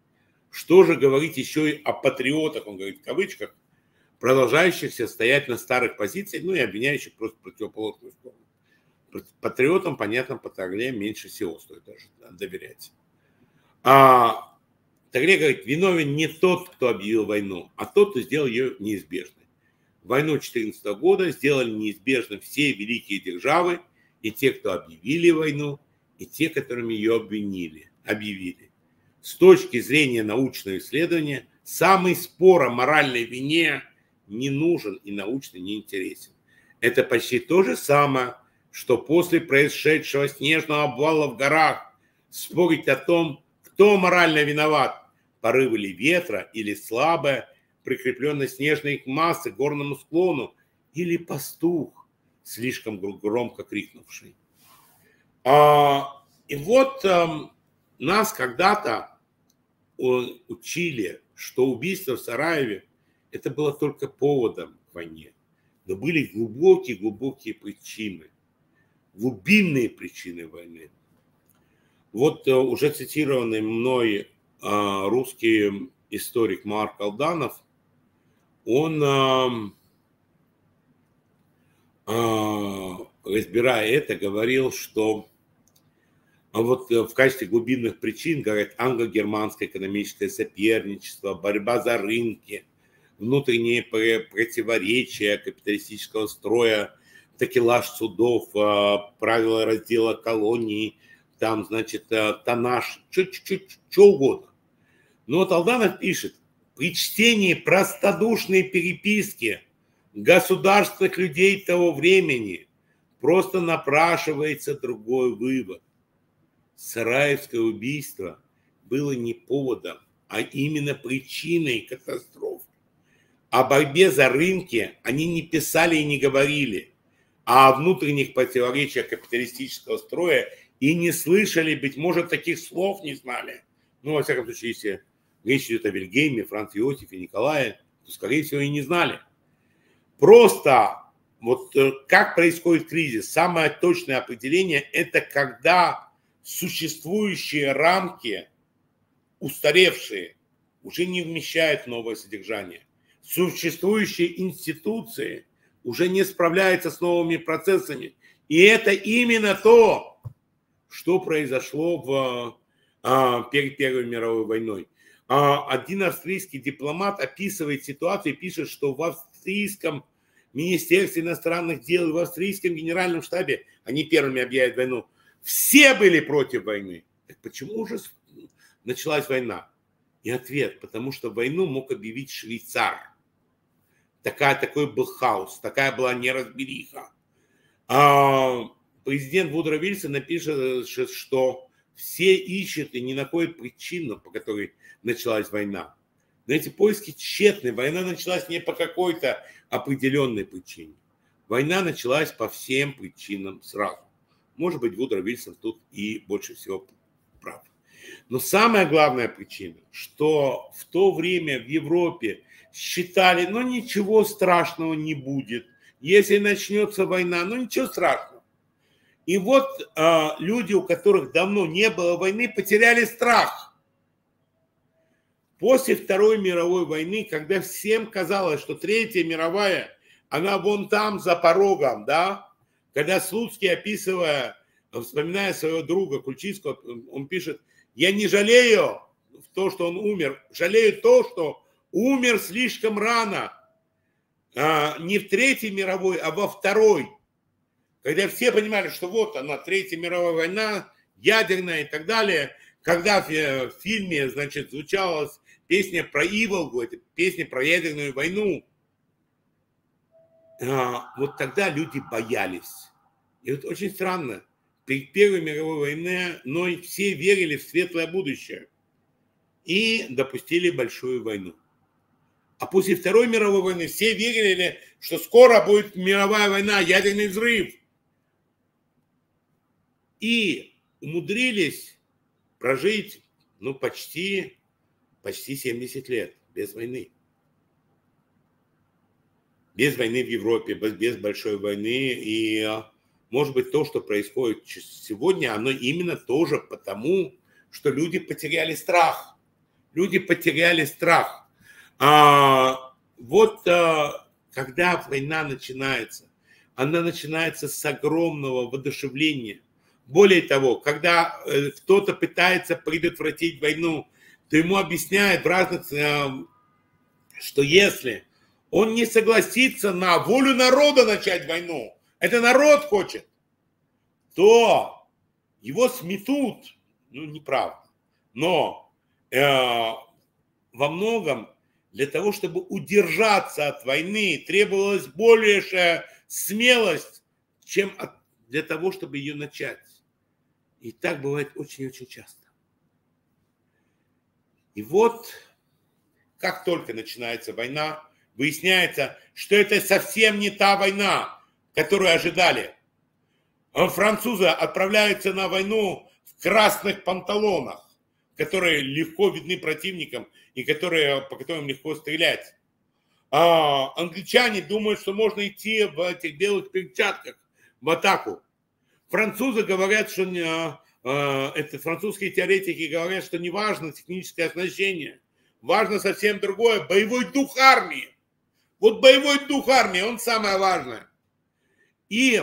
Что же говорить еще и о патриотах, он говорит в кавычках, продолжающихся стоять на старых позициях, ну и обвиняющих просто противоположную сторону. Патриотам, понятно, по Тагле меньше всего стоит даже доверять. А Тагле говорит, виновен не тот, кто объявил войну, а тот, кто сделал ее неизбежной. Войну две тысячи четырнадцатого года сделали неизбежной все великие державы, и те, кто объявили войну, и те, которыми ее обвинили, объявили. С точки зрения научного исследования, самый спор о моральной вине не нужен и научно не интересен. Это почти то же самое, что после происшедшего снежного обвала в горах спорить о том, кто морально виноват, порывы ли ветра или слабая прикрепленность снежной массы к горному склону, или пастух, слишком громко крикнувший. А, и вот а, нас когда-то учили, что убийство в Сараеве это было только поводом к войне, но были глубокие-глубокие причины, глубинные причины войны. Вот а, уже цитированный мной а, русский историк Марк Алданов, он, а, а, разбирая это, говорил, что а вот в качестве глубинных причин, говорят, англо-германское экономическое соперничество, борьба за рынки, внутренние противоречия капиталистического строя, такелаж судов, правила раздела колоний, там, значит, тоннаж, что угодно. Но вот Алданов пишет, при чтении простодушной переписки государственных людей того времени просто напрашивается другой вывод. Сараевское убийство было не поводом, а именно причиной катастрофы. О борьбе за рынки они не писали и не говорили, а о внутренних противоречиях капиталистического строя и не слышали, быть может, таких слов не знали. Ну, во всяком случае, если речь идет о Вильгельме, Франце Иосифе, Николае, то, скорее всего, и не знали. Просто вот как происходит кризис, самое точное определение – это когда существующие рамки, устаревшие, уже не вмещают новое содержание. Существующие институции уже не справляются с новыми процессами. И это именно то, что произошло в, а, перед Первой мировой войной. А, один австрийский дипломат описывает ситуацию и пишет, что в австрийском Министерстве иностранных дел и в австрийском генеральном штабе, они первыми объявят войну, все были против войны. Так почему же началась война? И ответ, потому что войну мог объявить швейцар. Такая, такой был хаос, такая была неразбериха. А президент Вудро Вильсон напишет, что все ищут и не находят причину, по которой началась война. Но эти поиски тщетны. Война началась не по какой-то определенной причине. Война началась по всем причинам сразу. Может быть, Вудро Вильсон тут и больше всего прав. Но самая главная причина, что в то время в Европе считали, ну ничего страшного не будет. Если начнется война, ну ничего страшного. И вот э, люди, у которых давно не было войны, потеряли страх. После Второй мировой войны, когда всем казалось, что Третья мировая, она вон там за порогом, да, когда Слуцкий, описывая, вспоминая своего друга Кульчицкого, он пишет, я не жалею то, что он умер, жалею то, что умер слишком рано, а, не в Третьей мировой, а во Второй, когда все понимали, что вот она, Третья мировая война, ядерная и так далее, когда в фильме, значит, звучала песня про Иволгу, это песня про ядерную войну, а, вот тогда люди боялись. И вот очень странно, перед Первой мировой войной, но все верили в светлое будущее и допустили большую войну. А после Второй мировой войны все верили, что скоро будет мировая война, ядерный взрыв. И умудрились прожить, ну, почти, почти семьдесят лет без войны. Без войны в Европе, без, без большой войны. И, может быть, то, что происходит сегодня, оно именно тоже потому, что люди потеряли страх. Люди потеряли страх. А, вот а, когда война начинается, она начинается с огромного воодушевления. Более того, когда э, кто-то пытается предотвратить войну, то ему объясняют в разных, э, что если он не согласится на волю народа начать войну, это народ хочет, то его сметут. Ну, неправда. Но э, во многом для того, чтобы удержаться от войны, требовалась большая смелость, чем от, для того, чтобы ее начать. И так бывает очень-очень часто. И вот, как только начинается война, выясняется, что это совсем не та война, которую ожидали. Французы отправляются на войну в красных панталонах, которые легко видны противникам и которые, по которым легко стрелять. А англичане думают, что можно идти в этих белых перчатках в атаку. Французы говорят, что это французские теоретики говорят, что не важно техническое оснащение, важно совсем другое, боевой дух армии. Вот боевой дух армии, он самое важное. И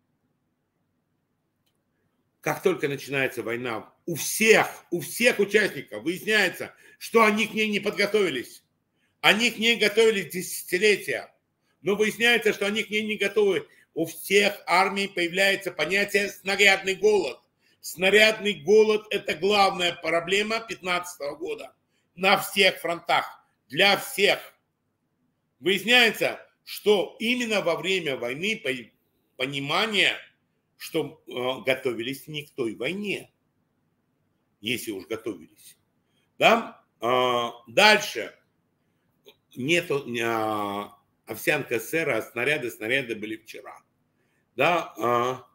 как только начинается война, у всех, у всех участников выясняется, что они к ней не подготовились. Они к ней готовились десятилетия, но выясняется, что они к ней не готовы. У всех армий появляется понятие снарядный голод. Снарядный голод – это главная проблема две тысячи пятнадцатого года на всех фронтах, для всех. Выясняется, что именно во время войны понимание, что э, готовились не к той войне, если уж готовились. Да? Э, дальше. Нету э, овсянка сэра, а снаряды, снаряды были вчера. Да? Э,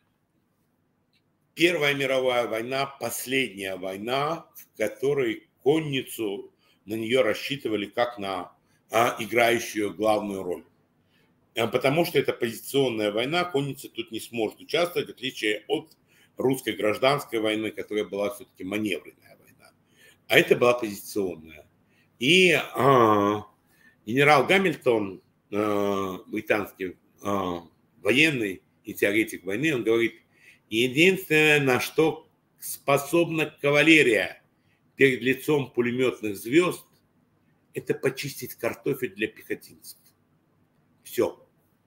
Первая мировая война, последняя война, в которой конницу, на нее рассчитывали как на э, играющую главную роль. Потому что это позиционная война, конница тут не сможет участвовать, в отличие от русской гражданской войны, которая была все-таки маневренная война. А это была позиционная. И а, генерал Гамильтон, а, британский а, военный и теоретик войны, он говорит, единственное, на что способна кавалерия перед лицом пулеметных звезд, это почистить картофель для пехотинцев. Все.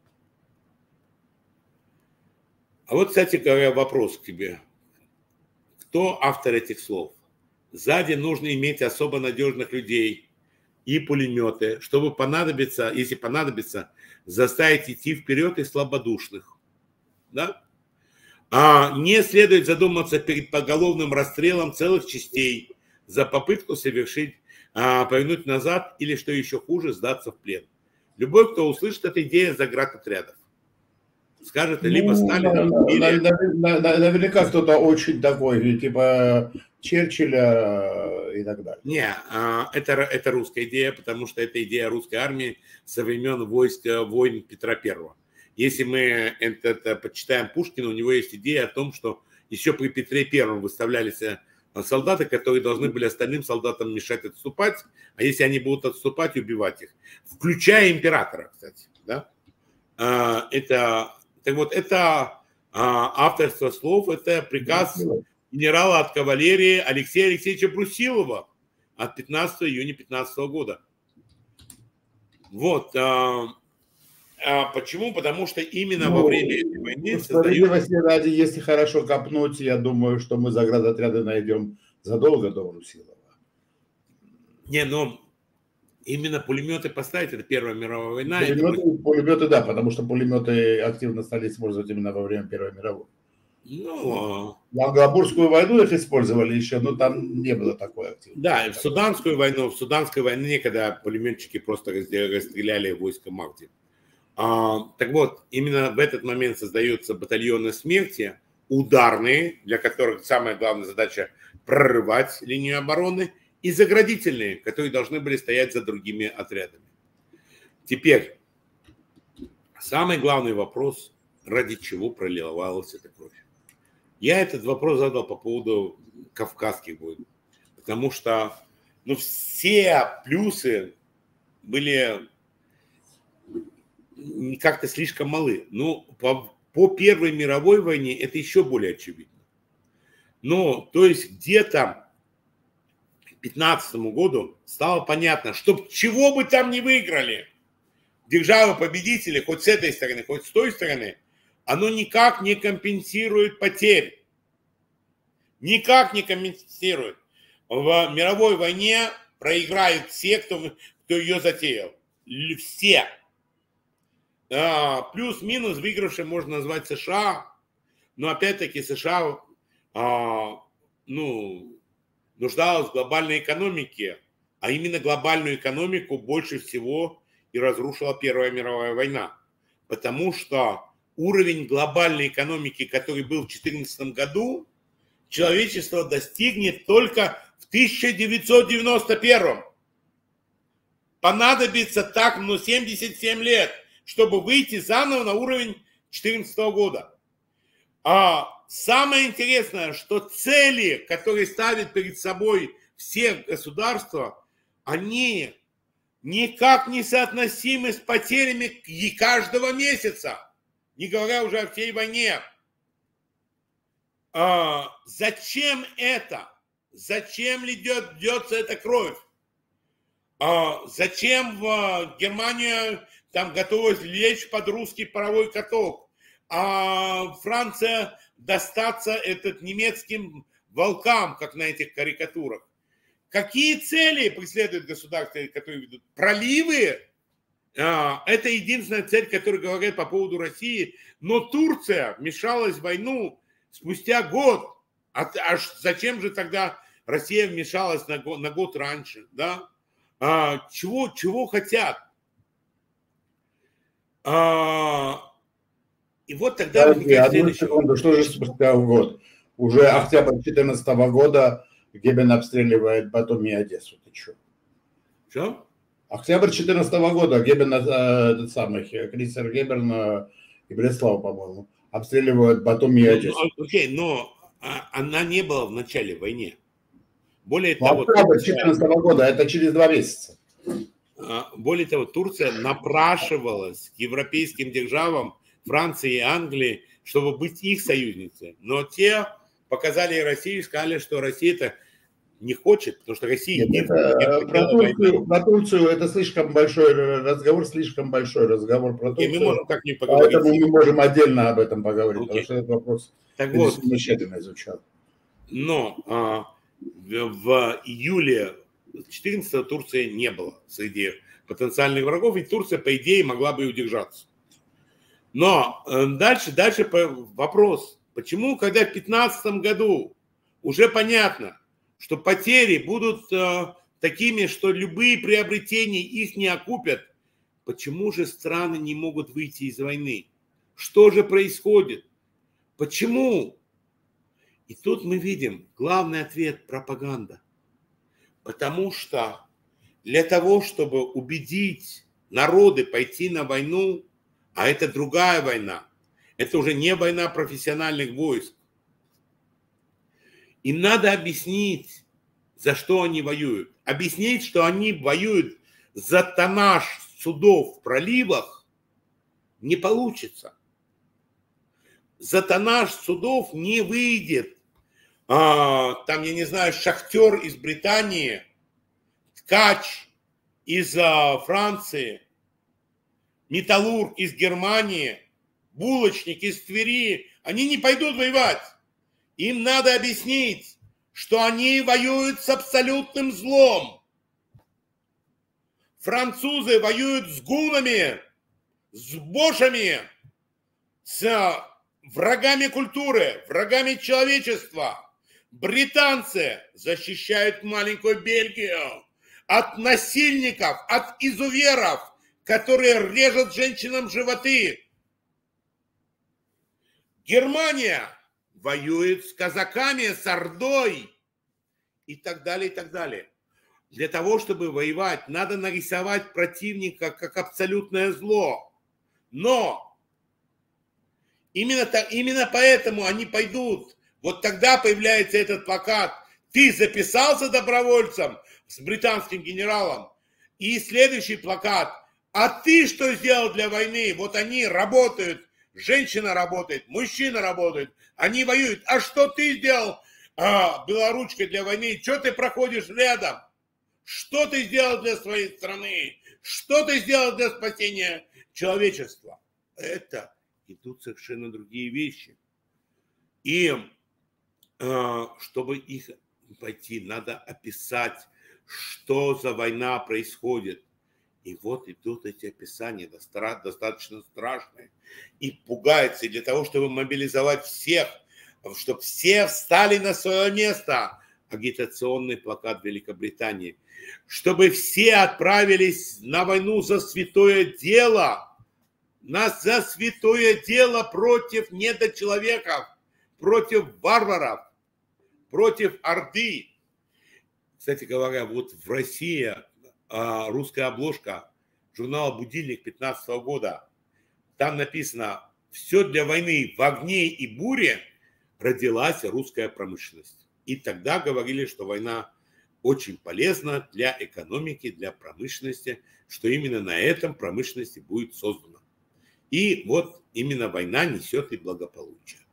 А вот, кстати говоря, вопрос к тебе. Кто автор этих слов? Сзади нужно иметь особо надежных людей и пулеметы, чтобы понадобится, если понадобится, заставить идти вперед и слабодушных. Да? А не следует задуматься перед поголовным расстрелом целых частей за попытку совершить, а, повернуть назад или, что еще хуже, сдаться в плен. Любой, кто услышит эту идею заградотрядов, скажет, либо Ну, Сталин, на- или... на- на- наверняка кто-то очень такой, типа Черчилля и так далее. Не, это, это русская идея, потому что это идея русской армии со времен войск, войн Петра Первого. Если мы это, это почитаем Пушкина, у него есть идея о том, что еще при Петре Первом выставлялись солдаты, которые должны были остальным солдатам мешать отступать, а если они будут отступать, убивать их. Включая императора, кстати. Да? Это, так вот, это авторство слов, это приказ генерала от кавалерии Алексея Алексеевича Брусилова от пятнадцатого июня две тысячи пятнадцатого года. Вот. А почему? Потому что именно ну, во время этой войны справедливости ради, если хорошо копнуть, я думаю, что мы заградотряды найдем задолго до Брусилова. Не, но именно пулеметы поставить, это Первая мировая война. Пулеметы, это... пулеметы, да, потому что пулеметы активно стали использовать именно во время Первой мировой. Ну, в Англобурскую войну их использовали еще, но там не было такой активности. Да, и в Суданскую войну, в Суданской войне, когда пулеметчики просто расстреляли войско Махди. А, так вот, именно в этот момент создаются батальоны смерти, ударные, для которых самая главная задача прорывать линию обороны, и заградительные, которые должны были стоять за другими отрядами. Теперь, самый главный вопрос, ради чего проливалась эта кровь. Я этот вопрос задал по поводу кавказских войн, потому что но все плюсы были как-то слишком малы. Ну, по, по Первой мировой войне это еще более очевидно. Ну, то есть где-то к две тысячи пятнадцатому году стало понятно, что чего бы там ни выиграли державы-победители, хоть с этой стороны, хоть с той стороны, оно никак не компенсирует потерь. Никак не компенсирует. В мировой войне проиграют все, кто, кто ее затеял. Все. А, плюс-минус выигравшим можно назвать США, но опять-таки США а, ну, нуждалась в глобальной экономике, а именно глобальную экономику больше всего и разрушила Первая мировая война. Потому что уровень глобальной экономики, который был в две тысячи четырнадцатом году, человечество достигнет только в тысяча девятьсот девяносто первом. Понадобится так, ну, семьдесят семь лет, чтобы выйти заново на уровень две тысячи четырнадцатого года. А самое интересное, что цели, которые ставят перед собой все государства, они никак не соотносимы с потерями каждого месяца, не говоря уже о всей войне. А зачем это? Зачем льет, льется эта кровь? А зачем в Германию там готовилась лечь под русский паровой каток? А Франция достаться этот немецким волкам, как на этих карикатурах. Какие цели преследуют государства, которые ведут? Проливы? А, это единственная цель, которая говорит по поводу России. Но Турция вмешалась в войну спустя год. А, а зачем же тогда Россия вмешалась на год, на год раньше? Да? А, чего, чего хотят? А, и вот тогда возникает следующее. Секунду, что же спустя год? Уже октябрь две тысячи четырнадцатого года Гебен обстреливает Батуми и Одессу. Ты что? Что? Октябрь две тысячи четырнадцатого года Гебен, этот самый, крейсер Гебен и Бреслав, по-моему, обстреливают Батуми и Одессу. Ну, окей, но она не была в начале войны. Более ну, того... Октябрь две тысячи четырнадцатого года, это через два месяца. Более того, Турция напрашивалась к европейским державам, Франции и Англии, чтобы быть их союзницей. Но те показали России и сказали, что Россия-то не хочет, потому что Россия... Нет, это, про, Турцию, про Турцию это слишком большой разговор, слишком большой разговор про Турцию. Okay, мы можем как-нибудь поговорить. Поэтому мы можем отдельно об этом поговорить, okay. Потому что этот вопрос так вот, тщательно изучал. Но а, в июле две тысячи четырнадцатого Турции не было среди потенциальных врагов, и Турция, по идее, могла бы и удержаться. Но дальше, дальше вопрос. Почему, когда в две тысячи пятнадцатом году уже понятно, что потери будут э, такими, что любые приобретения их не окупят, почему же страны не могут выйти из войны? Что же происходит? Почему? И тут мы видим главный ответ – пропаганда. Потому что для того, чтобы убедить народы пойти на войну, а это другая война, это уже не война профессиональных войск, им надо объяснить, за что они воюют. Объяснить, что они воюют за тоннаж судов в проливах, не получится. За тоннаж судов не выйдет. А, там, я не знаю, шахтер из Британии, ткач из а, Франции, металлург из Германии, булочник из Твери. Они не пойдут воевать. Им надо объяснить, что они воюют с абсолютным злом. Французы воюют с гунами, с бошами, с врагами культуры, врагами человечества. Британцы защищают маленькую Бельгию от насильников, от изуверов, которые режут женщинам животы. Германия воюет с казаками, с Ордой и так далее, и так далее. Для того, чтобы воевать, надо нарисовать противника как абсолютное зло. Но именно, именно поэтому они пойдут. Вот тогда появляется этот плакат Ты записался добровольцем с британским генералом. И следующий плакат. А ты что сделал для войны? Вот они работают. Женщина работает, мужчина работает. Они воюют. А что ты сделал, а, белоручкой, для войны? Что ты проходишь рядом? Что ты сделал для своей страны? Что ты сделал для спасения человечества? Это идут совершенно другие вещи. И чтобы их пойти, надо описать, что за война происходит. И вот идут эти описания, достаточно страшные. И пугаются. И для того, чтобы мобилизовать всех, чтобы все встали на свое место. Агитационный плакат Великобритании. Чтобы все отправились на войну за святое дело. Нас за святое дело против недочеловеков, против варваров, против Орды. Кстати говоря, вот в России русская обложка журнала «Будильник» пятнадцатого года. Там написано: «Все для войны, в огне и буре родилась русская промышленность». И тогда говорили, что война очень полезна для экономики, для промышленности, что именно на этом промышленности будет создана. И вот именно война несет и благополучие.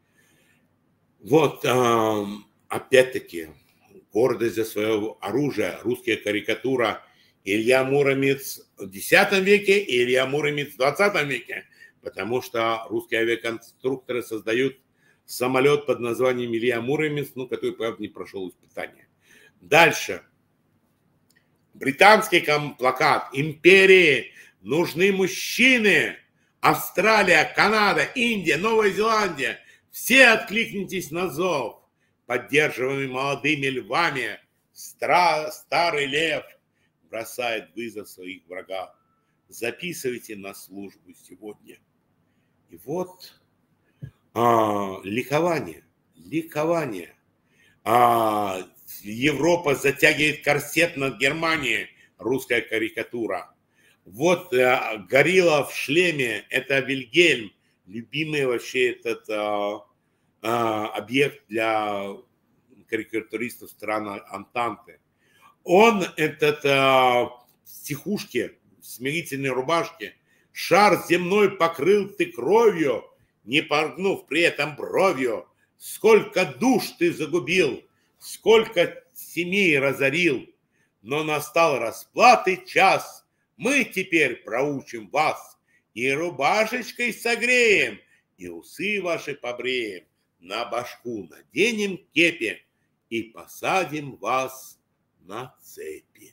Вот, опять-таки, гордость за свое оружие, русская карикатура Илья Муромец в десятом веке и Илья Муромец в двадцатом веке, потому что русские авиаконструкторы создают самолет под названием Илья Муромец, ну, который, правда, не прошел испытания. Дальше. Британский плакат «Империи нужны мужчины». Австралия, Канада, Индия, Новая Зеландия. Все откликнитесь на зов, поддерживаемый молодыми львами. Стра... Старый лев бросает вызов своих врагов. Записывайте на службу сегодня. И вот а, ликование, ликование. А, Европа затягивает корсет над Германией, русская карикатура. Вот а, горилла в шлеме, это Вильгельм, любимый вообще этот а, а, объект для карикатуристов стран Антанты. Он этот а, в стихушке, в смирительной рубашке: «Шар земной покрыл ты кровью, не погнув при этом бровью. Сколько душ ты загубил, сколько семей разорил, но настал расплаты час. Мы теперь проучим вас, и рубашечкой согреем, и усы ваши побреем, на башку наденем кепи и посадим вас на цепи».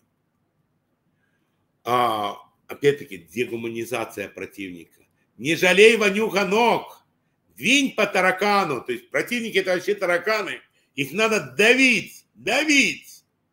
А, опять-таки, дегуманизация противника. Не жалей, Ванюха, ног, двинь по таракану. То есть противники — это вообще тараканы. Их надо давить, давить.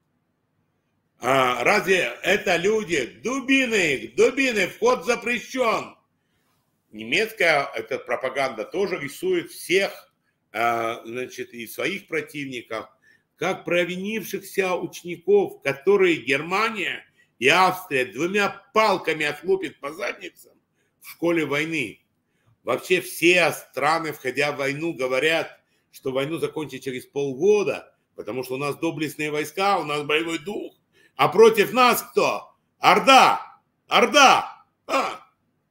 А разве это люди? Дубины, дубины, вход запрещен. Немецкая эта пропаганда тоже рисует всех, значит, и своих противников как провинившихся учеников, которые Германия и Австрия двумя палками отлупит по задницам в школе войны. Вообще все страны, входя в войну, говорят, что войну закончат через полгода, потому что у нас доблестные войска, у нас боевой дух. А против нас кто? Орда! Орда! А!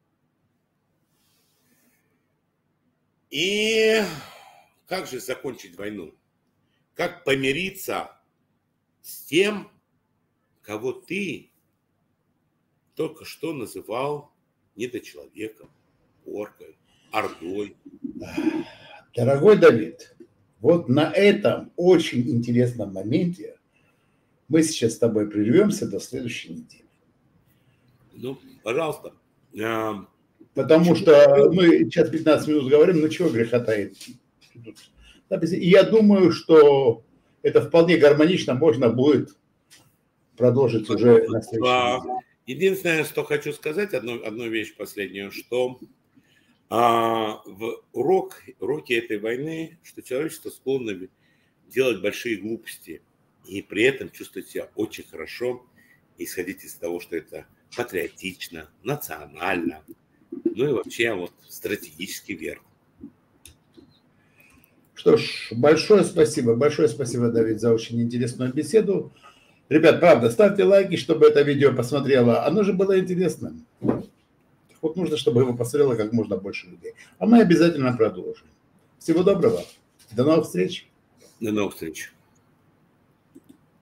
И как же закончить войну? Как помириться с тем, кого ты только что называл недочеловеком, оркой, ордой? Дорогой Давид, вот на этом очень интересном моменте мы сейчас с тобой прервемся до следующей недели. Ну, пожалуйста. Потому что мы сейчас пятнадцать минут говорим, ну чего греха таить. И я думаю, что это вполне гармонично можно будет продолжить уже на следующей неделе. Единственное, что хочу сказать, одну, одну вещь последнюю, что а, в урок, уроке этой войны, что человечество склонно делать большие глупости и при этом чувствовать себя очень хорошо, исходить из того, что это патриотично, национально, ну и вообще вот стратегически верно. Что ж, большое спасибо, большое спасибо, Давид, за очень интересную беседу. Ребят, правда, ставьте лайки, чтобы это видео посмотрело. Оно же было интересным. Вот нужно, чтобы его посмотрело как можно больше людей. А мы обязательно продолжим. Всего доброго. До новых встреч. До новых встреч.